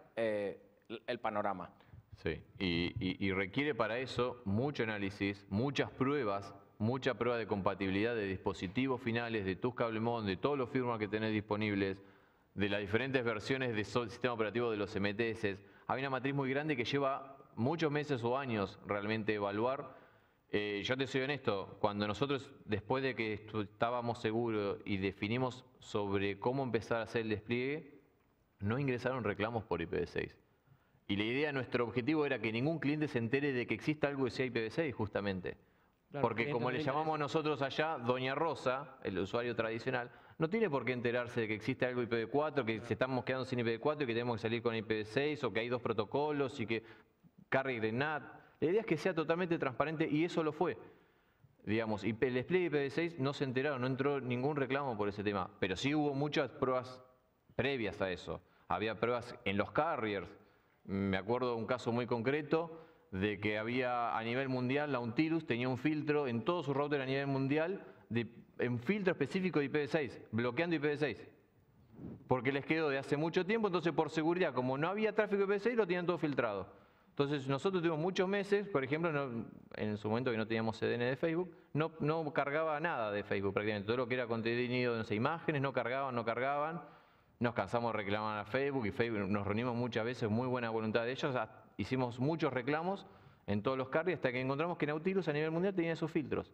el panorama. Sí, y requiere para eso mucho análisis, muchas pruebas, mucha prueba de compatibilidad de dispositivos finales, de tus cable modem, de todos los firmware que tenés disponibles, de las diferentes versiones de sistema operativo de los MTS. Hay una matriz muy grande que lleva muchos meses o años realmente evaluar. Yo te soy honesto, cuando nosotros, después de que estábamos seguros y definimos sobre cómo empezar a hacer el despliegue, no ingresaron reclamos por IPv6. Y la idea, nuestro objetivo era que ningún cliente se entere de que exista algo que sea IPv6, justamente. Claro, porque como le llamamos nosotros allá, Doña Rosa, el usuario tradicional, no tiene por qué enterarse de que existe algo IPv4, que se estamos quedando sin IPv4 y que tenemos que salir con IPv6, o que hay dos protocolos y que Carrier NAT. La idea es que sea totalmente transparente, y eso lo fue. Digamos, y el despliegue IPv6 no se enteraron, no entró ningún reclamo por ese tema, pero sí hubo muchas pruebas previas a eso. Había pruebas en los carriers. Me acuerdo de un caso muy concreto de que había a nivel mundial, la Untilus tenía un filtro en todo su router a nivel mundial, un filtro específico de IPv6, bloqueando IPv6. Porque les quedó de hace mucho tiempo, entonces por seguridad, como no había tráfico IPv6, lo tenían todo filtrado. Entonces nosotros tuvimos muchos meses, por ejemplo, en su momento que no teníamos CDN de Facebook, no cargaba nada de Facebook prácticamente. Todo lo que era contenido, no sé, imágenes, no cargaban. Nos cansamos de reclamar a Facebook, y Facebook nos reunimos muchas veces, muy buena voluntad de ellos. Hicimos muchos reclamos en todos los carriers hasta que encontramos que Nautilus a nivel mundial tenía esos filtros.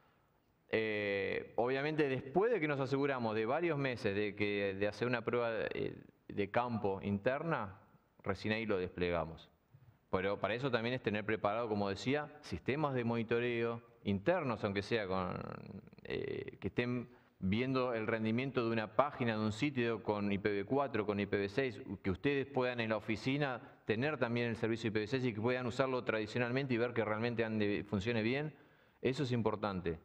Obviamente después de que nos aseguramos de varios meses de hacer una prueba de campo interna, recién ahí lo desplegamos. Pero para eso también es tener preparado, como decía, sistemas de monitoreo internos, aunque sea que estén viendo el rendimiento de una página, de un sitio con IPv4, con IPv6, que ustedes puedan en la oficina tener también el servicio IPv6 y que puedan usarlo tradicionalmente y ver que realmente funcione bien. Eso es importante.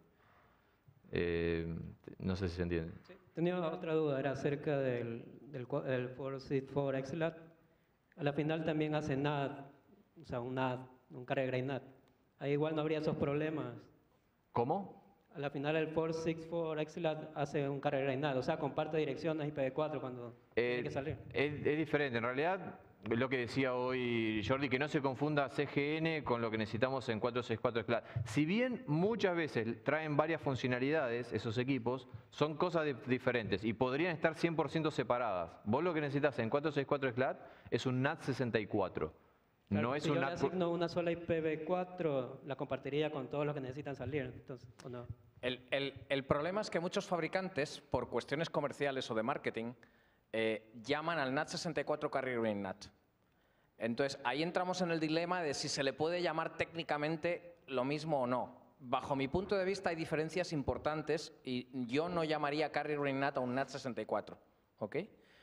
No sé si se entiende. Sí, tenía otra duda, era acerca del 464 XLAT. a la final también hace NAT, o sea, un carrier grade NAT. Ahí igual no habría esos problemas. ¿Cómo? A la final el 464 Exilat hace un carrier grade NAT, o sea, comparte direcciones IPv4 cuando tiene que salir. Es diferente, en realidad, lo que decía hoy Jordi, que no se confunda CGN con lo que necesitamos en 464 SCLAT. Si bien muchas veces traen varias funcionalidades esos equipos, son cosas diferentes y podrían estar 100% separadas. Vos lo que necesitas en 464 SCLAT es un NAT 64. Claro, No es si un yo le NAT. asigno una sola IPv4, la compartiría con todos los que necesitan salir, entonces, ¿o no? El problema es que muchos fabricantes, por cuestiones comerciales o de marketing, llaman al NAT 64 Carrier Grade NAT. Entonces, ahí entramos en el dilema de si se le puede llamar técnicamente lo mismo o no. Bajo mi punto de vista hay diferencias importantes y yo no llamaría Carrier Grade NAT a un NAT 64. ¿Ok?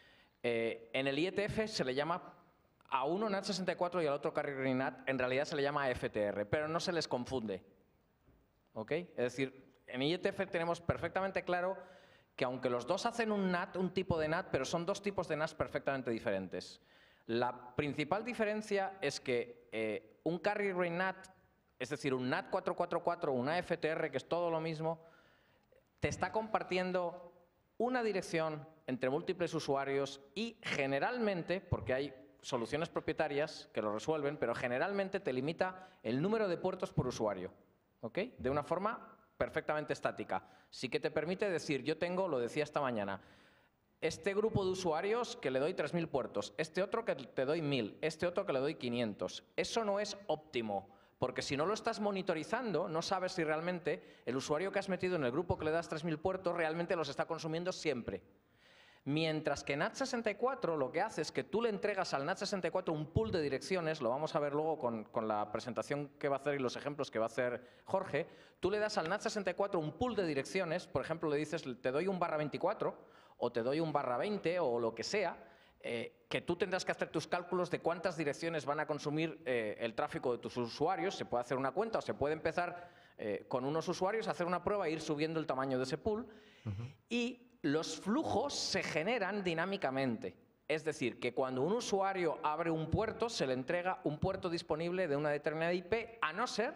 En el IETF se le llama a uno NAT 64 y al otro Carrier Grade NAT, en realidad se le llama FTR, pero no se les confunde. ¿Ok? Es decir, en IETF tenemos perfectamente claro que aunque los dos hacen un NAT, un tipo de NAT, pero son dos tipos de NAT perfectamente diferentes. La principal diferencia es que un Carrier Grade NAT, es decir, un NAT 444 o una FTR, que es todo lo mismo, te está compartiendo una dirección entre múltiples usuarios y generalmente, porque hay soluciones propietarias que lo resuelven, pero generalmente te limita el número de puertos por usuario, ¿ok? De una forma perfectamente estática. Sí que te permite decir, yo tengo, lo decía esta mañana, este grupo de usuarios que le doy 3.000 puertos, este otro que te doy 1.000, este otro que le doy 500. Eso no es óptimo, porque si no lo estás monitorizando, no sabes si realmente el usuario que has metido en el grupo que le das 3.000 puertos realmente los está consumiendo siempre. Mientras que NAT64 lo que hace es que tú le entregas al NAT64 un pool de direcciones, lo vamos a ver luego con la presentación que va a hacer y los ejemplos que va a hacer Jorge, tú le das al NAT64 un pool de direcciones, por ejemplo le dices te doy un /24 o te doy un /20 o lo que sea, que tú tendrás que hacer tus cálculos de cuántas direcciones van a consumir el tráfico de tus usuarios, se puede hacer una cuenta o se puede empezar con unos usuarios, hacer una prueba e ir subiendo el tamaño de ese pool y los flujos se generan dinámicamente. Es decir, que cuando un usuario abre un puerto, se le entrega un puerto disponible de una determinada IP, a no ser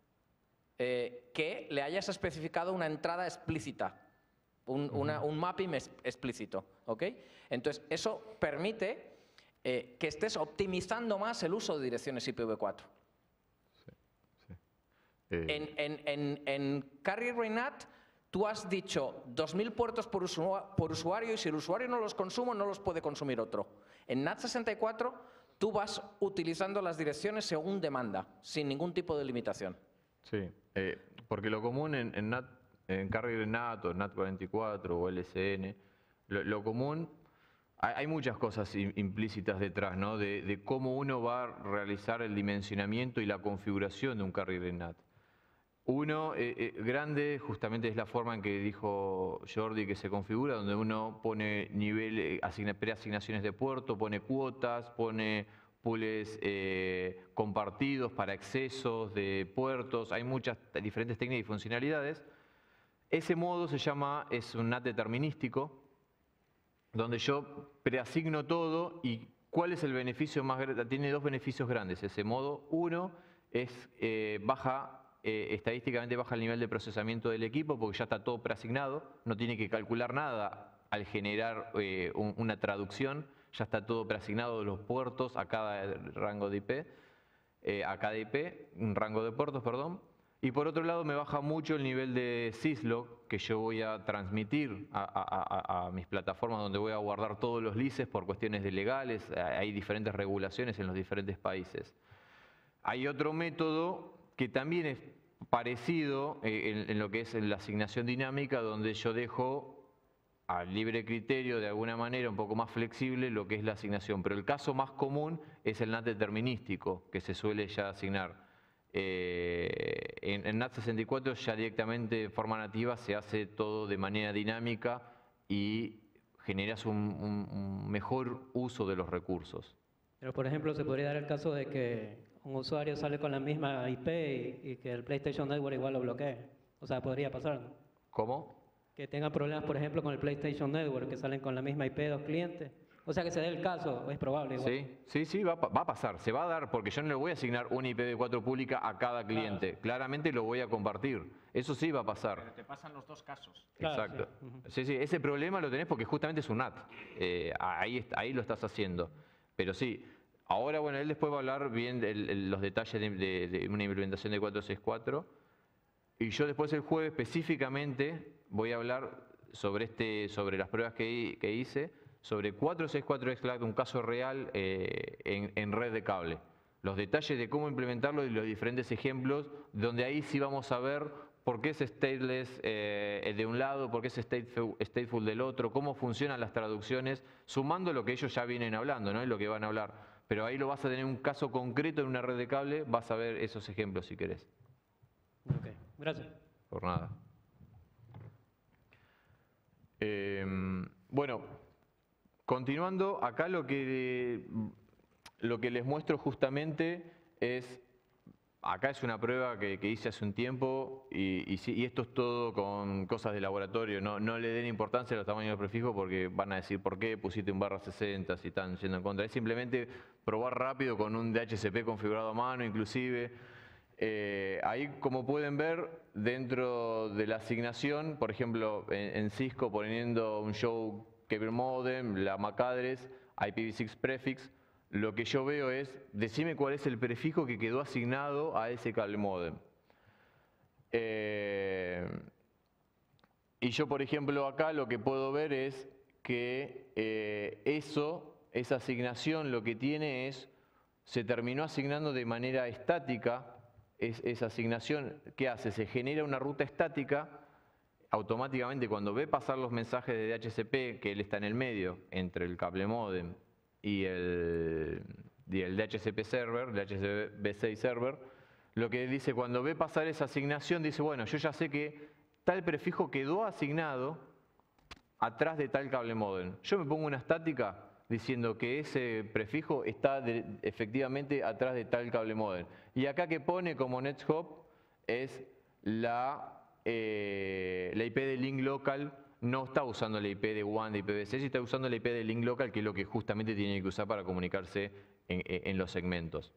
que le hayas especificado una entrada explícita, un mapping explícito. ¿Ok? Entonces, eso permite que estés optimizando más el uso de direcciones IPv4. Sí, sí. En Carrier Grade NAT, tú has dicho 2.000 puertos por usuario y si el usuario no los consume, no los puede consumir otro. En NAT64, tú vas utilizando las direcciones según demanda, sin ningún tipo de limitación. Sí, porque lo común en Carrier NAT o NAT44 o LSN, lo común, hay muchas cosas implícitas detrás, ¿no? De cómo uno va a realizar el dimensionamiento y la configuración de un Carrier NAT. Uno grande justamente es la forma en que dijo Jordi que se configura, donde uno pone nivel, preasignaciones de puerto, pone cuotas, pone pools compartidos para accesos de puertos, hay muchas diferentes técnicas y funcionalidades. Ese modo es un NAT determinístico, donde yo preasigno todo y ¿cuál es el beneficio más grande? Tiene dos beneficios grandes ese modo. Uno es estadísticamente baja el nivel de procesamiento del equipo porque ya está todo preasignado, no tiene que calcular nada al generar una traducción, ya está todo preasignado de los puertos a cada rango de IP, un rango de puertos, perdón. Y por otro lado me baja mucho el nivel de syslog que yo voy a transmitir a mis plataformas donde voy a guardar todos los leases por cuestiones de legales, hay diferentes regulaciones en los diferentes países. Hay otro método que también es parecido en lo que es la asignación dinámica, donde yo dejo a libre criterio, de alguna manera un poco más flexible, lo que es la asignación. Pero el caso más común es el NAT determinístico, que se suele ya asignar. En NAT64 ya directamente de forma nativa se hace todo de manera dinámica y generas un mejor uso de los recursos. Pero, por ejemplo, se podría dar el caso de que un usuario sale con la misma IP y que el PlayStation Network igual lo bloquee. O sea, podría pasar, ¿no? ¿Cómo? Que tengan problemas, por ejemplo, con el PlayStation Network, que salen con la misma IP dos clientes. O sea que se dé el caso, es probable igual. Sí, va a pasar, se va a dar, porque yo no le voy a asignar una IPv4 pública a cada cliente. Claro. Claramente lo voy a compartir. Eso sí va a pasar. Pero te pasan los dos casos. Claro, Exacto. sí. Sí, ese problema lo tenés porque justamente es un NAT. Ahí lo estás haciendo. Pero sí, ahora, bueno, él después va a hablar bien de los detalles de una implementación de 464. Y yo después el jueves específicamente voy a hablar sobre las pruebas que hice, sobre 464 XLAT, un caso real en red de cable. Los detalles de cómo implementarlo y los diferentes ejemplos, donde ahí sí vamos a ver por qué es stateless de un lado, por qué es stateful del otro, cómo funcionan las traducciones, sumando lo que ellos ya vienen hablando, ¿no? Y lo que van a hablar. Pero ahí lo vas a tener un caso concreto en una red de cable, vas a ver esos ejemplos si querés. Ok, gracias. Por nada. Bueno, continuando, acá lo que les muestro justamente es, acá es una prueba que hice hace un tiempo y esto es todo con cosas de laboratorio, no le den importancia a los tamaños de prefijos porque van a decir por qué pusiste un /60 si están yendo en contra. Es simplemente probar rápido con un DHCP configurado a mano inclusive. Ahí, como pueden ver, dentro de la asignación, por ejemplo, en Cisco poniendo un show cable modem, la MAC address, IPv6 prefix, lo que yo veo es, decime cuál es el prefijo que quedó asignado a ese cable modem. Y yo, por ejemplo, acá lo que puedo ver es que esa asignación lo que tiene es, se terminó asignando de manera estática. Esa asignación, ¿qué hace? Se genera una ruta estática, automáticamente cuando ve pasar los mensajes de DHCP, que él está en el medio, entre el cable modem y el DHCP server, DHCP6 server, lo que dice, cuando ve pasar esa asignación, dice, bueno, yo ya sé que tal prefijo quedó asignado atrás de tal cable modem. Yo me pongo una estática diciendo que ese prefijo está efectivamente atrás de tal cable modem. Y acá que pone como NetHop es la IP de link local, no está usando la IP de WAN de IPv6, está usando la IP de link local, que es lo que justamente tiene que usar para comunicarse en los segmentos.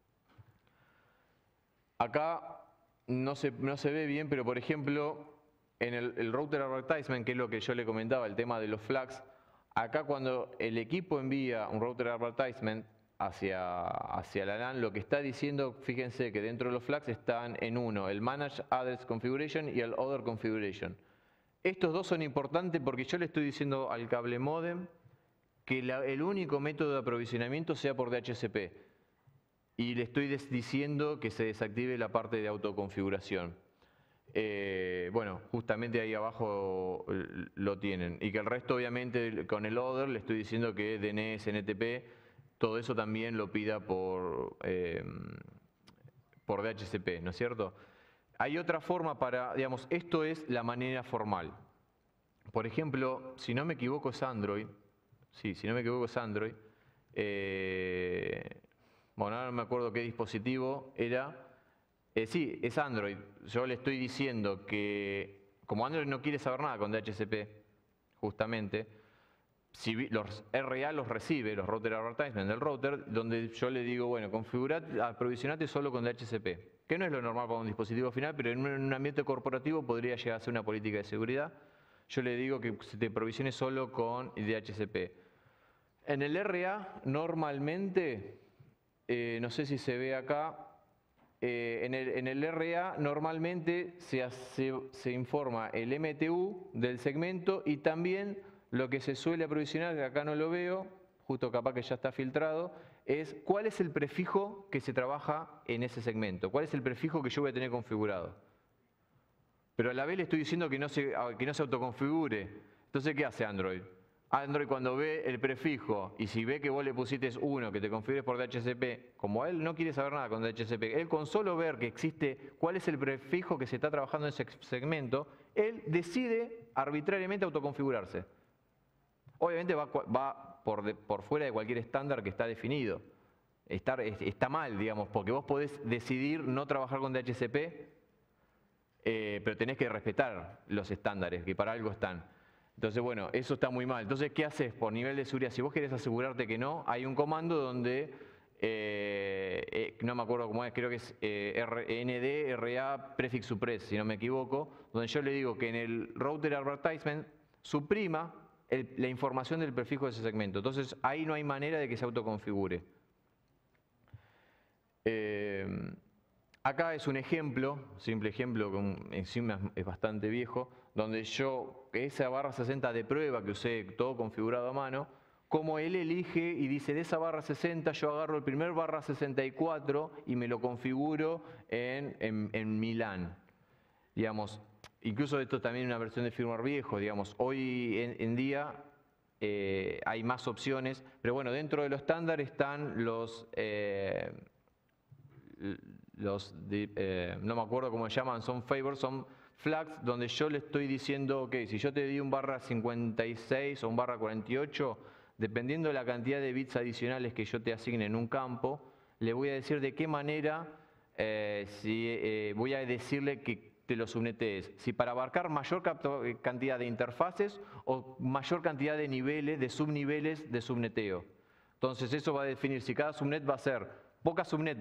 Acá no se ve bien, pero por ejemplo, en el router advertisement, que es lo que yo le comentaba, el tema de los flags, acá cuando el equipo envía un router advertisement hacia la LAN, lo que está diciendo, fíjense que dentro de los flags están en uno, el Manage Address Configuration y el Other Configuration. Estos dos son importantes porque yo le estoy diciendo al cable modem que el único método de aprovisionamiento sea por DHCP. Y le estoy diciendo que se desactive la parte de autoconfiguración. Bueno, justamente ahí abajo lo tienen. Y que el resto, obviamente, con el other le estoy diciendo que DNS, NTP, todo eso también lo pida por DHCP, ¿no es cierto? Hay otra forma para, digamos, esto es la manera formal. Por ejemplo, si no me equivoco es Android. Sí, si no me equivoco es Android. Bueno, ahora no me acuerdo qué dispositivo era. Sí, es Android. Yo le estoy diciendo que, como Android no quiere saber nada con DHCP, justamente, si los RA los recibe, los router advertisement del router, donde yo le digo, bueno, aprovisionate solo con DHCP, que no es lo normal para un dispositivo final, pero en un ambiente corporativo podría llegar a ser una política de seguridad. Yo le digo que se te aprovisione solo con DHCP. En el RA, normalmente, no sé si se ve acá, en el RA normalmente se informa el MTU del segmento y también lo que se suele aprovisionar, que acá no lo veo, justo capaz que ya está filtrado, es cuál es el prefijo que se trabaja en ese segmento, cuál es el prefijo que yo voy a tener configurado. Pero a la vez le estoy diciendo que no se autoconfigure. Entonces, ¿qué hace Android? Android cuando ve el prefijo y si ve que vos le pusiste 1 que te configures por DHCP, como él no quiere saber nada con DHCP, él con solo ver que existe cuál es el prefijo que se está trabajando en ese segmento, él decide arbitrariamente autoconfigurarse. Obviamente va por fuera de cualquier estándar que está definido. Está mal, digamos, porque vos podés decidir no trabajar con DHCP, pero tenés que respetar los estándares, que para algo están. Entonces, bueno, eso está muy mal. Entonces, ¿qué haces por nivel de seguridad? Si vos querés asegurarte que no, hay un comando donde, no me acuerdo cómo es, creo que es ND-RA prefix suppress, si no me equivoco, donde yo le digo que en el router advertisement suprima la información del prefijo de ese segmento. Entonces, ahí no hay manera de que se autoconfigure. Acá es un ejemplo, simple ejemplo, que encima es bastante viejo, donde yo, esa barra 60 de prueba que usé todo configurado a mano, como él elige y dice de esa barra 60 yo agarro el primer barra 64 y me lo configuro en mi LAN. Digamos, incluso esto también es una versión de firmware viejo, digamos, hoy en día hay más opciones, pero bueno, dentro de los estándares están no me acuerdo cómo se llaman, son favors, son flags donde yo le estoy diciendo, ok, si yo te di un barra 56 o un barra 48, dependiendo de la cantidad de bits adicionales que yo te asigne en un campo, le voy a decir de qué manera voy a decirle que te lo subnetees. Si para abarcar mayor cantidad de interfaces o mayor cantidad de niveles, de subniveles de subneteo. Entonces eso va a definir si cada subnet va a ser pocas subnet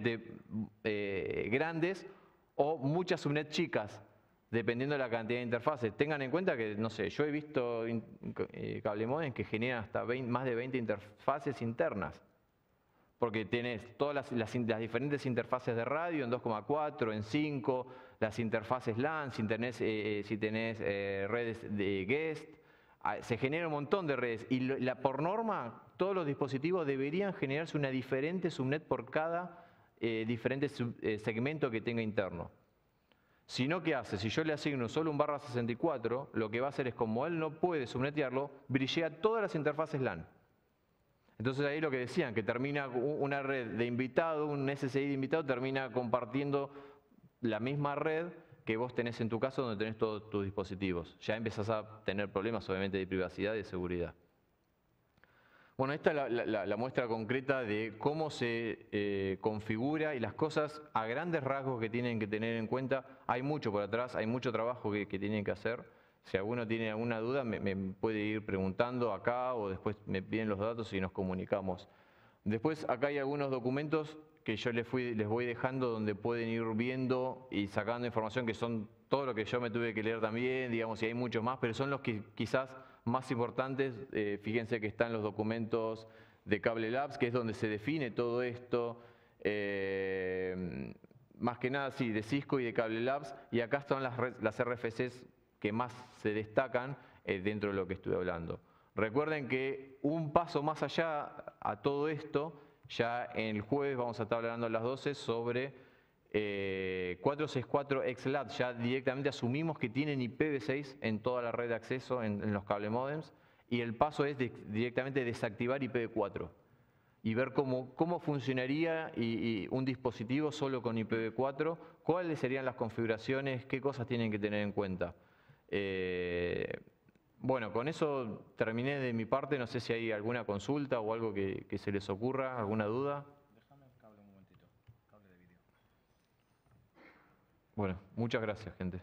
grandes o muchas subnet chicas, dependiendo de la cantidad de interfaces. Tengan en cuenta que, no sé, yo he visto cable modem que generan hasta más de 20 interfaces internas. Porque tenés todas las diferentes interfaces de radio en 2,4, en 5, las interfaces LAN, si tenés redes de guest. Se genera un montón de redes y por norma todos los dispositivos deberían generarse una diferente subnet por cada diferente segmento que tenga interno. Si no, ¿qué hace? Si yo le asigno solo un barra 64, lo que va a hacer es, como él no puede subnetearlo, brillea todas las interfaces LAN. Entonces ahí lo que decían, que termina una red de invitado, un SSI de invitado, termina compartiendo la misma red que vos tenés en tu casa donde tenés todos tus dispositivos. Ya empezás a tener problemas obviamente de privacidad y de seguridad. Bueno, esta es la muestra concreta de cómo se configura y las cosas a grandes rasgos que tienen que tener en cuenta. Hay mucho por atrás, hay mucho trabajo que tienen que hacer. Si alguno tiene alguna duda me puede ir preguntando acá o después me piden los datos y nos comunicamos. Después acá hay algunos documentos que yo les voy dejando donde pueden ir viendo y sacando información, que son todo lo que yo me tuve que leer también, digamos, y hay muchos más, pero son los que quizás más importantes. Fíjense que están los documentos de Cable Labs, que es donde se define todo esto, más que nada sí, de Cisco y de Cable Labs, y acá están las RFCs que más se destacan dentro de lo que estuve hablando. Recuerden que un paso más allá a todo esto, ya en el jueves vamos a estar hablando a las 12 sobre 464 XLAT. Ya directamente asumimos que tienen IPv6 en toda la red de acceso, en los cable modems, y el paso es directamente desactivar IPv4 y ver cómo funcionaría un dispositivo solo con IPv4, cuáles serían las configuraciones, qué cosas tienen que tener en cuenta. Bueno, con eso terminé de mi parte. No sé si hay alguna consulta o algo que se les ocurra, alguna duda. Déjame el cable un momentito, cable de vídeo. Bueno, muchas gracias, gente.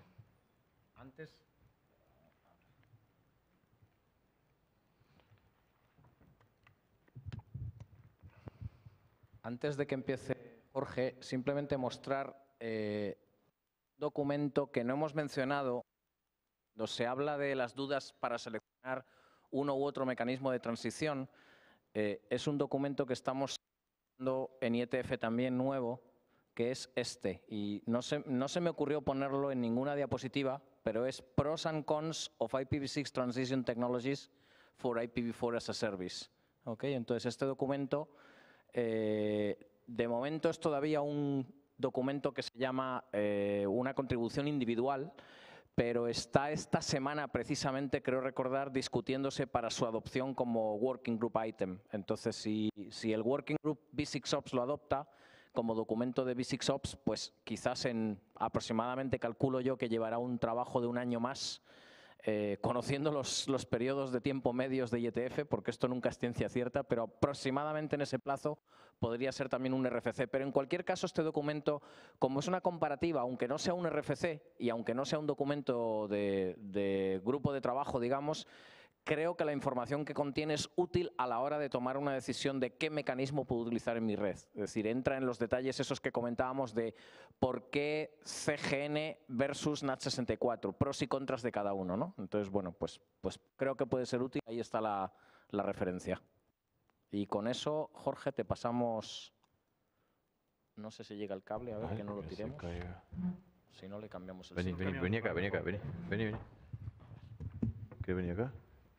Antes de que empiece Jorge, simplemente mostrar un documento que no hemos mencionado. Cuando se habla de las dudas para seleccionar uno u otro mecanismo de transición, es un documento que estamos usando en IETF también nuevo, que es este. Y no se me ocurrió ponerlo en ninguna diapositiva, pero es Pros and Cons of IPv6 Transition Technologies for IPv4 as a Service. ¿Okay? Entonces, este documento, de momento es todavía un documento que se llama una contribución individual, pero está esta semana precisamente, creo recordar, discutiéndose para su adopción como Working Group Item. Entonces, si el Working Group B6Ops lo adopta como documento de B6Ops, pues quizás en aproximadamente, calculo yo, que llevará un trabajo de un año más, conociendo los periodos de tiempo medios de IETF, porque esto nunca es ciencia cierta, pero aproximadamente en ese plazo podría ser también un RFC. Pero en cualquier caso, este documento, como es una comparativa, aunque no sea un RFC y aunque no sea un documento de grupo de trabajo, digamos, creo que la información que contiene es útil a la hora de tomar una decisión de qué mecanismo puedo utilizar en mi red. Es decir, entra en los detalles esos que comentábamos de por qué CGN versus NAT64, pros y contras de cada uno, ¿no? Entonces, bueno, pues creo que puede ser útil. Ahí está la referencia. Y con eso, Jorge, te pasamos... No sé si llega el cable, a ver, que no lo tiremos. Si no, le cambiamos el Vení, sitio. vení acá, vení. ¿Quieres venir acá?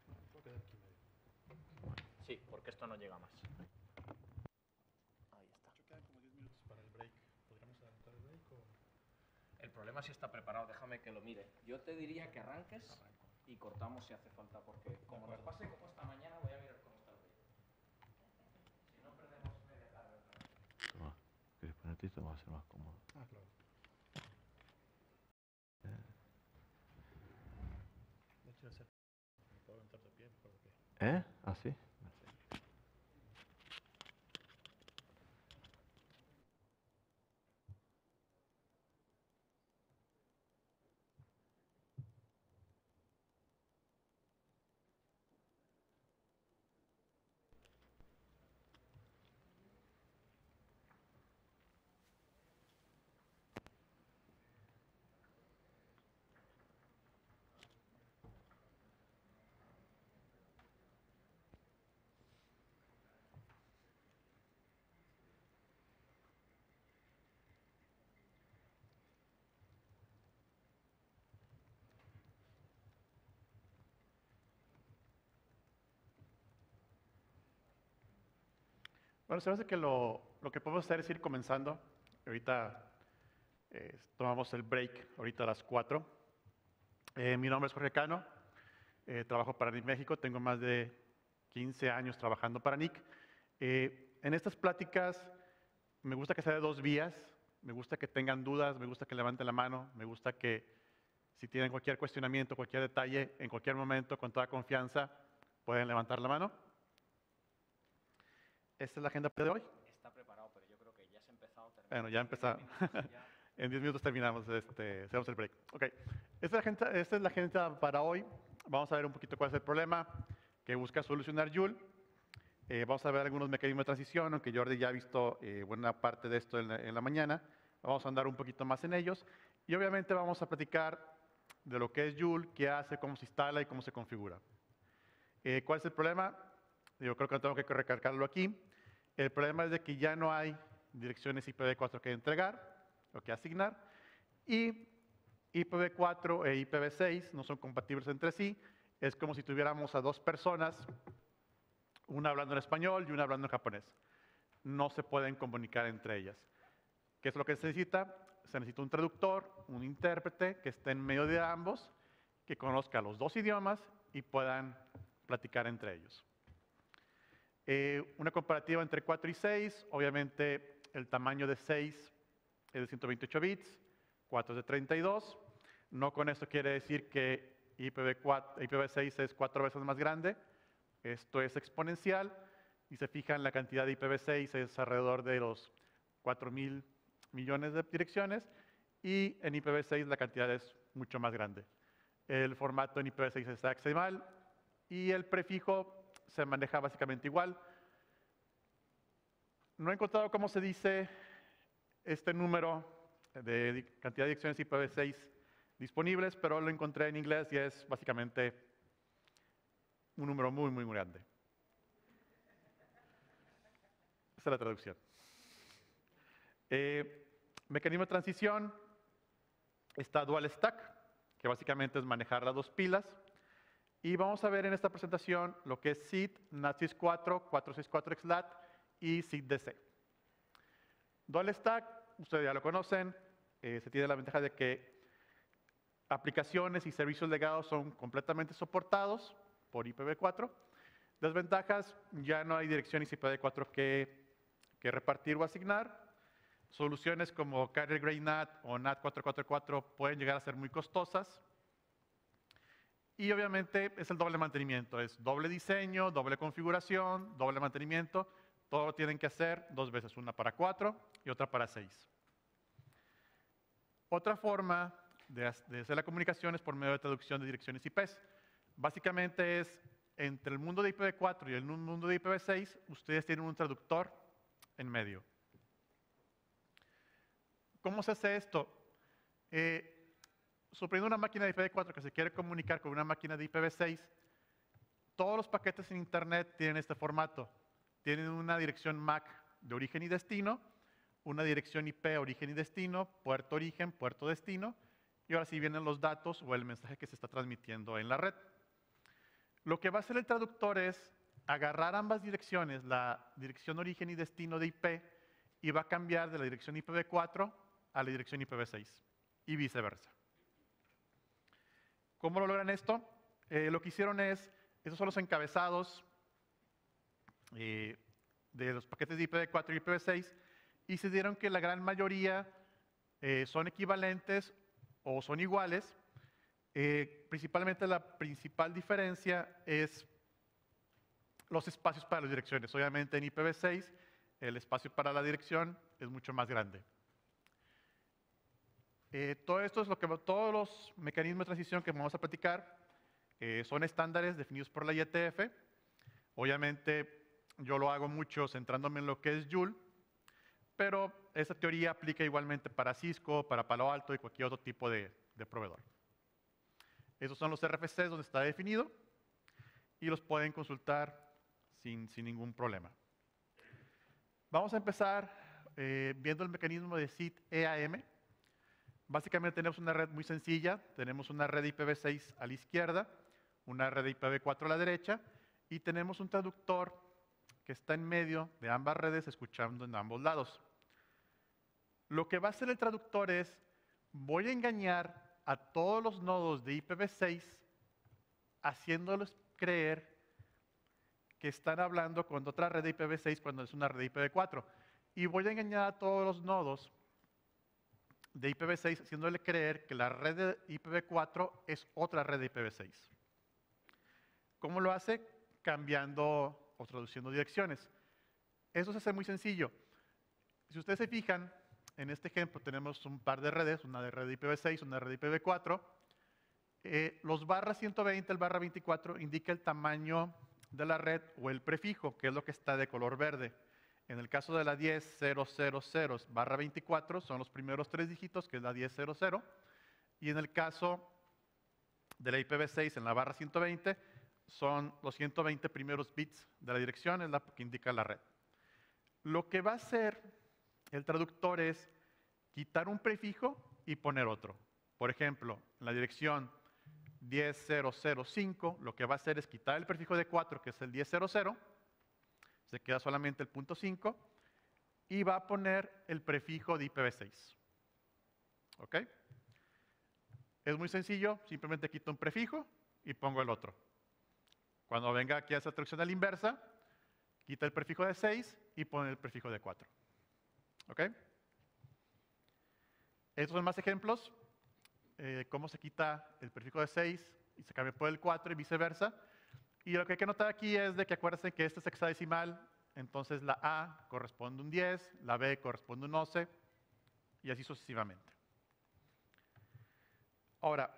Sí, porque esto no llega más. Ahí está. Quedan como 10 minutos para el break. ¿Podríamos adelantar el break o...? El problema es si está preparado, déjame que lo mire. Yo te diría que arranques y cortamos si hace falta, porque como nos pase como esta mañana, voy a mirar cómo está el break. Si no perdemos media tarde otra vez. Toma. ¿Quieres ponerte esto? Va a ser más cómodo. Ah, claro. No quiero hacer... ¿Me puedo aventar de pie? ¿Por qué? ¿Eh? ¿Ah, sí? Bueno, se me hace que lo que podemos hacer es ir comenzando. Ahorita tomamos el break, ahorita a las 4. Mi nombre es Jorge Cano, trabajo para NIC México, tengo más de 15 años trabajando para NIC. En estas pláticas me gusta que sea de dos vías, me gusta que tengan dudas, me gusta que levanten la mano, me gusta que si tienen cualquier cuestionamiento, cualquier detalle, en cualquier momento, con toda confianza, pueden levantar la mano. Esta es la agenda de hoy. Está preparado, pero yo creo que ya has empezado. Bueno, ya empezamos. En 10 minutos terminamos, hacemos el break. Ok, esta es la agenda para hoy. Vamos a ver un poquito cuál es el problema que busca solucionar Joule. Vamos a ver algunos mecanismos de transición, aunque Jordi ya ha visto buena parte de esto en la mañana. Vamos a andar un poquito más en ellos. Y obviamente vamos a platicar de lo que es Joule, qué hace, cómo se instala y cómo se configura. ¿Cuál es el problema? Yo creo que no tengo que recalcarlo aquí. El problema es de que ya no hay direcciones IPv4 que entregar o que asignar, y IPv4 e IPv6 no son compatibles entre sí. Es como si tuviéramos a dos personas, una hablando en español y una hablando en japonés. No se pueden comunicar entre ellas. ¿Qué es lo que se necesita? Se necesita un traductor, un intérprete que esté en medio de ambos, que conozca los dos idiomas y puedan platicar entre ellos. Una comparativa entre 4 y 6, obviamente el tamaño de 6 es de 128 bits, 4 es de 32. No con esto quiere decir que IPv6 es 4 veces más grande. Esto es exponencial y se fija en la cantidad de IPv6 es alrededor de los 4.000 millones de direcciones, y en IPv6 la cantidad es mucho más grande. El formato en IPv6 es hexadecimal y el prefijo se maneja básicamente igual. No he encontrado cómo se dice este número de cantidad de direcciones IPv6 disponibles, pero lo encontré en inglés y es básicamente un número muy, muy grande. Esa es la traducción. Mecanismo de transición, está Dual Stack, que básicamente es manejar las dos pilas. Y vamos a ver en esta presentación lo que es SID, NAT64, 464XLAT y SID-DC. Dual Stack, ustedes ya lo conocen, se tiene la ventaja de que aplicaciones y servicios legados son completamente soportados por IPv4. Desventajas, ya no hay direcciones IPv4 que repartir o asignar. Soluciones como Carrier Grade NAT o NAT444 pueden llegar a ser muy costosas. Y obviamente es el doble mantenimiento, es doble diseño, doble configuración, doble mantenimiento. Todo lo tienen que hacer dos veces, una para 4 y otra para 6. Otra forma de hacer la comunicación es por medio de traducción de direcciones IPs. Básicamente es entre el mundo de IPv4 y el mundo de IPv6, ustedes tienen un traductor en medio. ¿Cómo se hace esto? Suponiendo una máquina de IPv4 que se quiere comunicar con una máquina de IPv6, todos los paquetes en Internet tienen este formato. Tienen una dirección MAC de origen y destino, una dirección IP origen y destino, puerto origen, puerto destino, y ahora sí vienen los datos o el mensaje que se está transmitiendo en la red. Lo que va a hacer el traductor es agarrar ambas direcciones, la dirección origen y destino de IP, y va a cambiar de la dirección IPv4 a la dirección IPv6 y viceversa. ¿Cómo lo logran esto? Lo que hicieron es, esos son los encabezados de los paquetes de IPv4 y IPv6, y se dieron que la gran mayoría son equivalentes o son iguales. Principalmente la principal diferencia es los espacios para las direcciones. Obviamente en IPv6 el espacio para la dirección es mucho más grande. Todo esto es todos los mecanismos de transición que vamos a platicar son estándares definidos por la IETF. Obviamente yo lo hago mucho centrándome en lo que es Joule, pero esa teoría aplica igualmente para Cisco, para Palo Alto y cualquier otro tipo de proveedor. Esos son los RFCs donde está definido y los pueden consultar sin ningún problema. Vamos a empezar viendo el mecanismo de SID-EAM. Básicamente tenemos una red muy sencilla. Tenemos una red IPv6 a la izquierda, una red IPv4 a la derecha y tenemos un traductor que está en medio de ambas redes escuchando en ambos lados. Lo que va a hacer el traductor es, voy a engañar a todos los nodos de IPv6 haciéndoles creer que están hablando con otra red de IPv6 cuando es una red de IPv4. Y voy a engañar a todos los nodos de IPv6 haciéndole creer que la red de IPv4 es otra red de IPv6. ¿Cómo lo hace? Cambiando o traduciendo direcciones. Eso se hace muy sencillo. Si ustedes se fijan, en este ejemplo tenemos un par de redes, una de red de IPv6, una red de IPv4. Los barra 120, el barra 24 indica el tamaño de la red o el prefijo, que es lo que está de color verde. En el caso de la 10.0.0.0 barra 24 son los primeros 3 dígitos, que es la 10.0.0. Y en el caso de la IPv6 en la barra 120 son los 120 primeros bits de la dirección, es la que indica la red. Lo que va a hacer el traductor es quitar un prefijo y poner otro. Por ejemplo, en la dirección 10.0.0.5, lo que va a hacer es quitar el prefijo de 4, que es el 10.0.0, se queda solamente el punto 5, y va a poner el prefijo de IPv6. ¿Ok? Es muy sencillo, simplemente quito un prefijo y pongo el otro. Cuando venga aquí a esa traducción a la inversa, quita el prefijo de 6 y pone el prefijo de 4. ¿Ok? Estos son más ejemplos. Cómo se quita el prefijo de 6 y se cambia por el 4 y viceversa. Y lo que hay que notar aquí es de que acuérdense que este es hexadecimal, entonces la A corresponde a un 10, la B corresponde a un 11 y así sucesivamente. Ahora,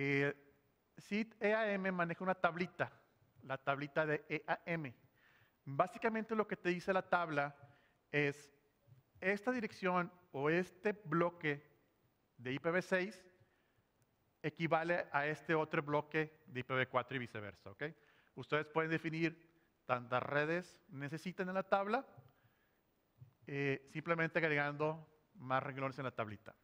SID-EAM maneja una tablita, la tablita de EAM. Básicamente lo que te dice la tabla es esta dirección o este bloque de IPv6 equivale a este otro bloque de IPv4 y viceversa. ¿Ok? Ustedes pueden definir tantas redes necesitan en la tabla, simplemente agregando más renglones en la tablita.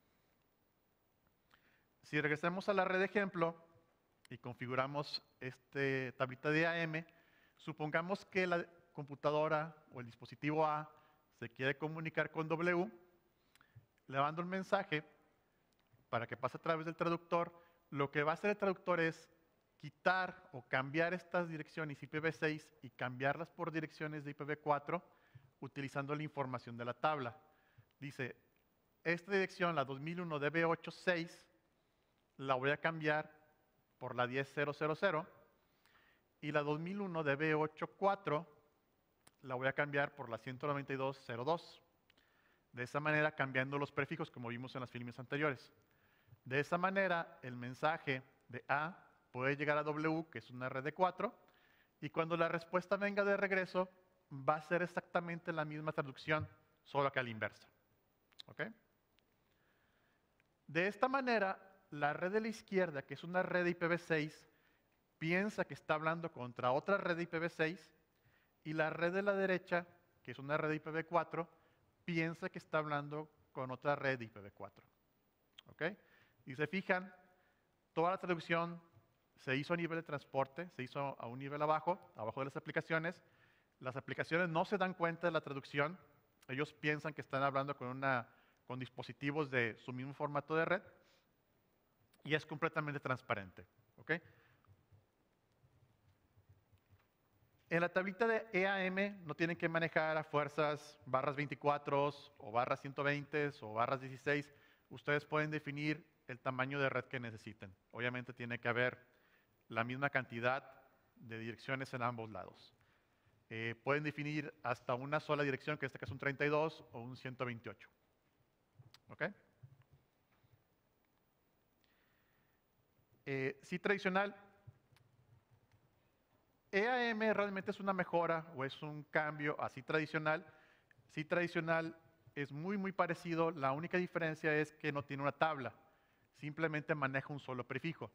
Si regresamos a la red de ejemplo y configuramos esta tablita de EAM, supongamos que la computadora o el dispositivo A se quiere comunicar con W, le mando un mensaje para que pase a través del traductor. Lo que va a hacer el traductor es quitar o cambiar estas direcciones IPv6 y cambiarlas por direcciones de IPv4 utilizando la información de la tabla. Dice, esta dirección, la 2001 DB86, la voy a cambiar por la 10.0.0.0 y la 2001 DB84 la voy a cambiar por la 192.0.2. De esa manera cambiando los prefijos como vimos en las filmes anteriores. De esa manera el mensaje de A puede llegar a W, que es una red de 4, Y cuando la respuesta venga de regreso, va a ser exactamente la misma traducción, solo que a la inversa. ¿Ok? De esta manera, la red de la izquierda, que es una red de IPv6, piensa que está hablando contra otra red de IPv6, y la red de la derecha, que es una red de IPv4, piensa que está hablando con otra red de IPv4. ¿Ok? Y se fijan, toda la traducción se hizo a nivel de transporte, se hizo a un nivel abajo de las aplicaciones. Las aplicaciones no se dan cuenta de la traducción. Ellos piensan que están hablando con dispositivos de su mismo formato de red. Y es completamente transparente. ¿Ok? En la tablita de EAM no tienen que manejar a fuerzas barras 24 o barras 120 o barras 16. Ustedes pueden definir el tamaño de red que necesiten. Obviamente tiene que haber la misma cantidad de direcciones en ambos lados. Pueden definir hasta una sola dirección, que en este caso es un 32 o un 128. ¿Ok? Sí tradicional. EAM realmente es una mejora o es un cambio a sí tradicional. Sí tradicional es muy parecido. La única diferencia es que no tiene una tabla. Simplemente maneja un solo prefijo.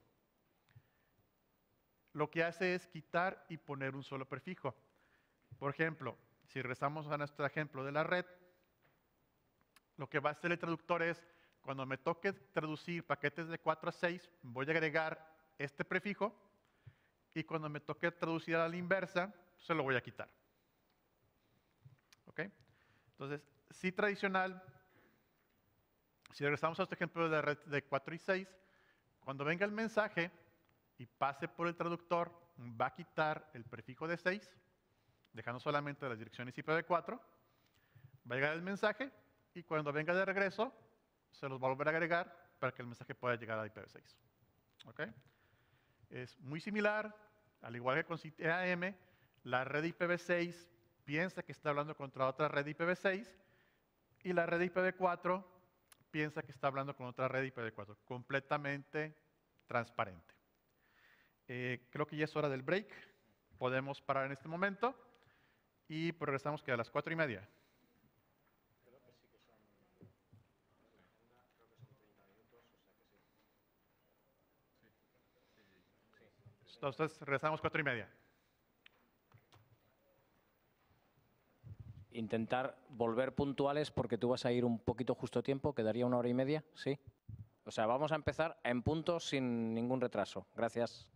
Lo que hace es quitar y poner un solo prefijo. Por ejemplo, si regresamos a nuestro ejemplo de la red, lo que va a hacer el traductor es, cuando me toque traducir paquetes de 4 a 6, voy a agregar este prefijo, y cuando me toque traducir a la inversa, se lo voy a quitar. ¿Ok? Entonces, sí tradicional, si regresamos a este ejemplo de la red de 4 y 6, cuando venga el mensaje y pase por el traductor, va a quitar el prefijo de 6, dejando solamente las direcciones IPv4, va a llegar el mensaje y cuando venga de regreso, se los va a volver a agregar para que el mensaje pueda llegar a IPv6. ¿Ok? Es muy similar, al igual que con EAM, la red de IPv6 piensa que está hablando contra otra red de IPv6 y la red de IPv4 piensa que está hablando con otra red de IPv4, completamente transparente. Creo que ya es hora del break, podemos parar en este momento y progresamos que a las 4:30. Entonces, regresamos 4:30. Intentar volver puntuales porque tú vas a ir un poquito justo a tiempo, quedaría 1 hora y media, ¿sí? O sea, vamos a empezar en punto sin ningún retraso. Gracias.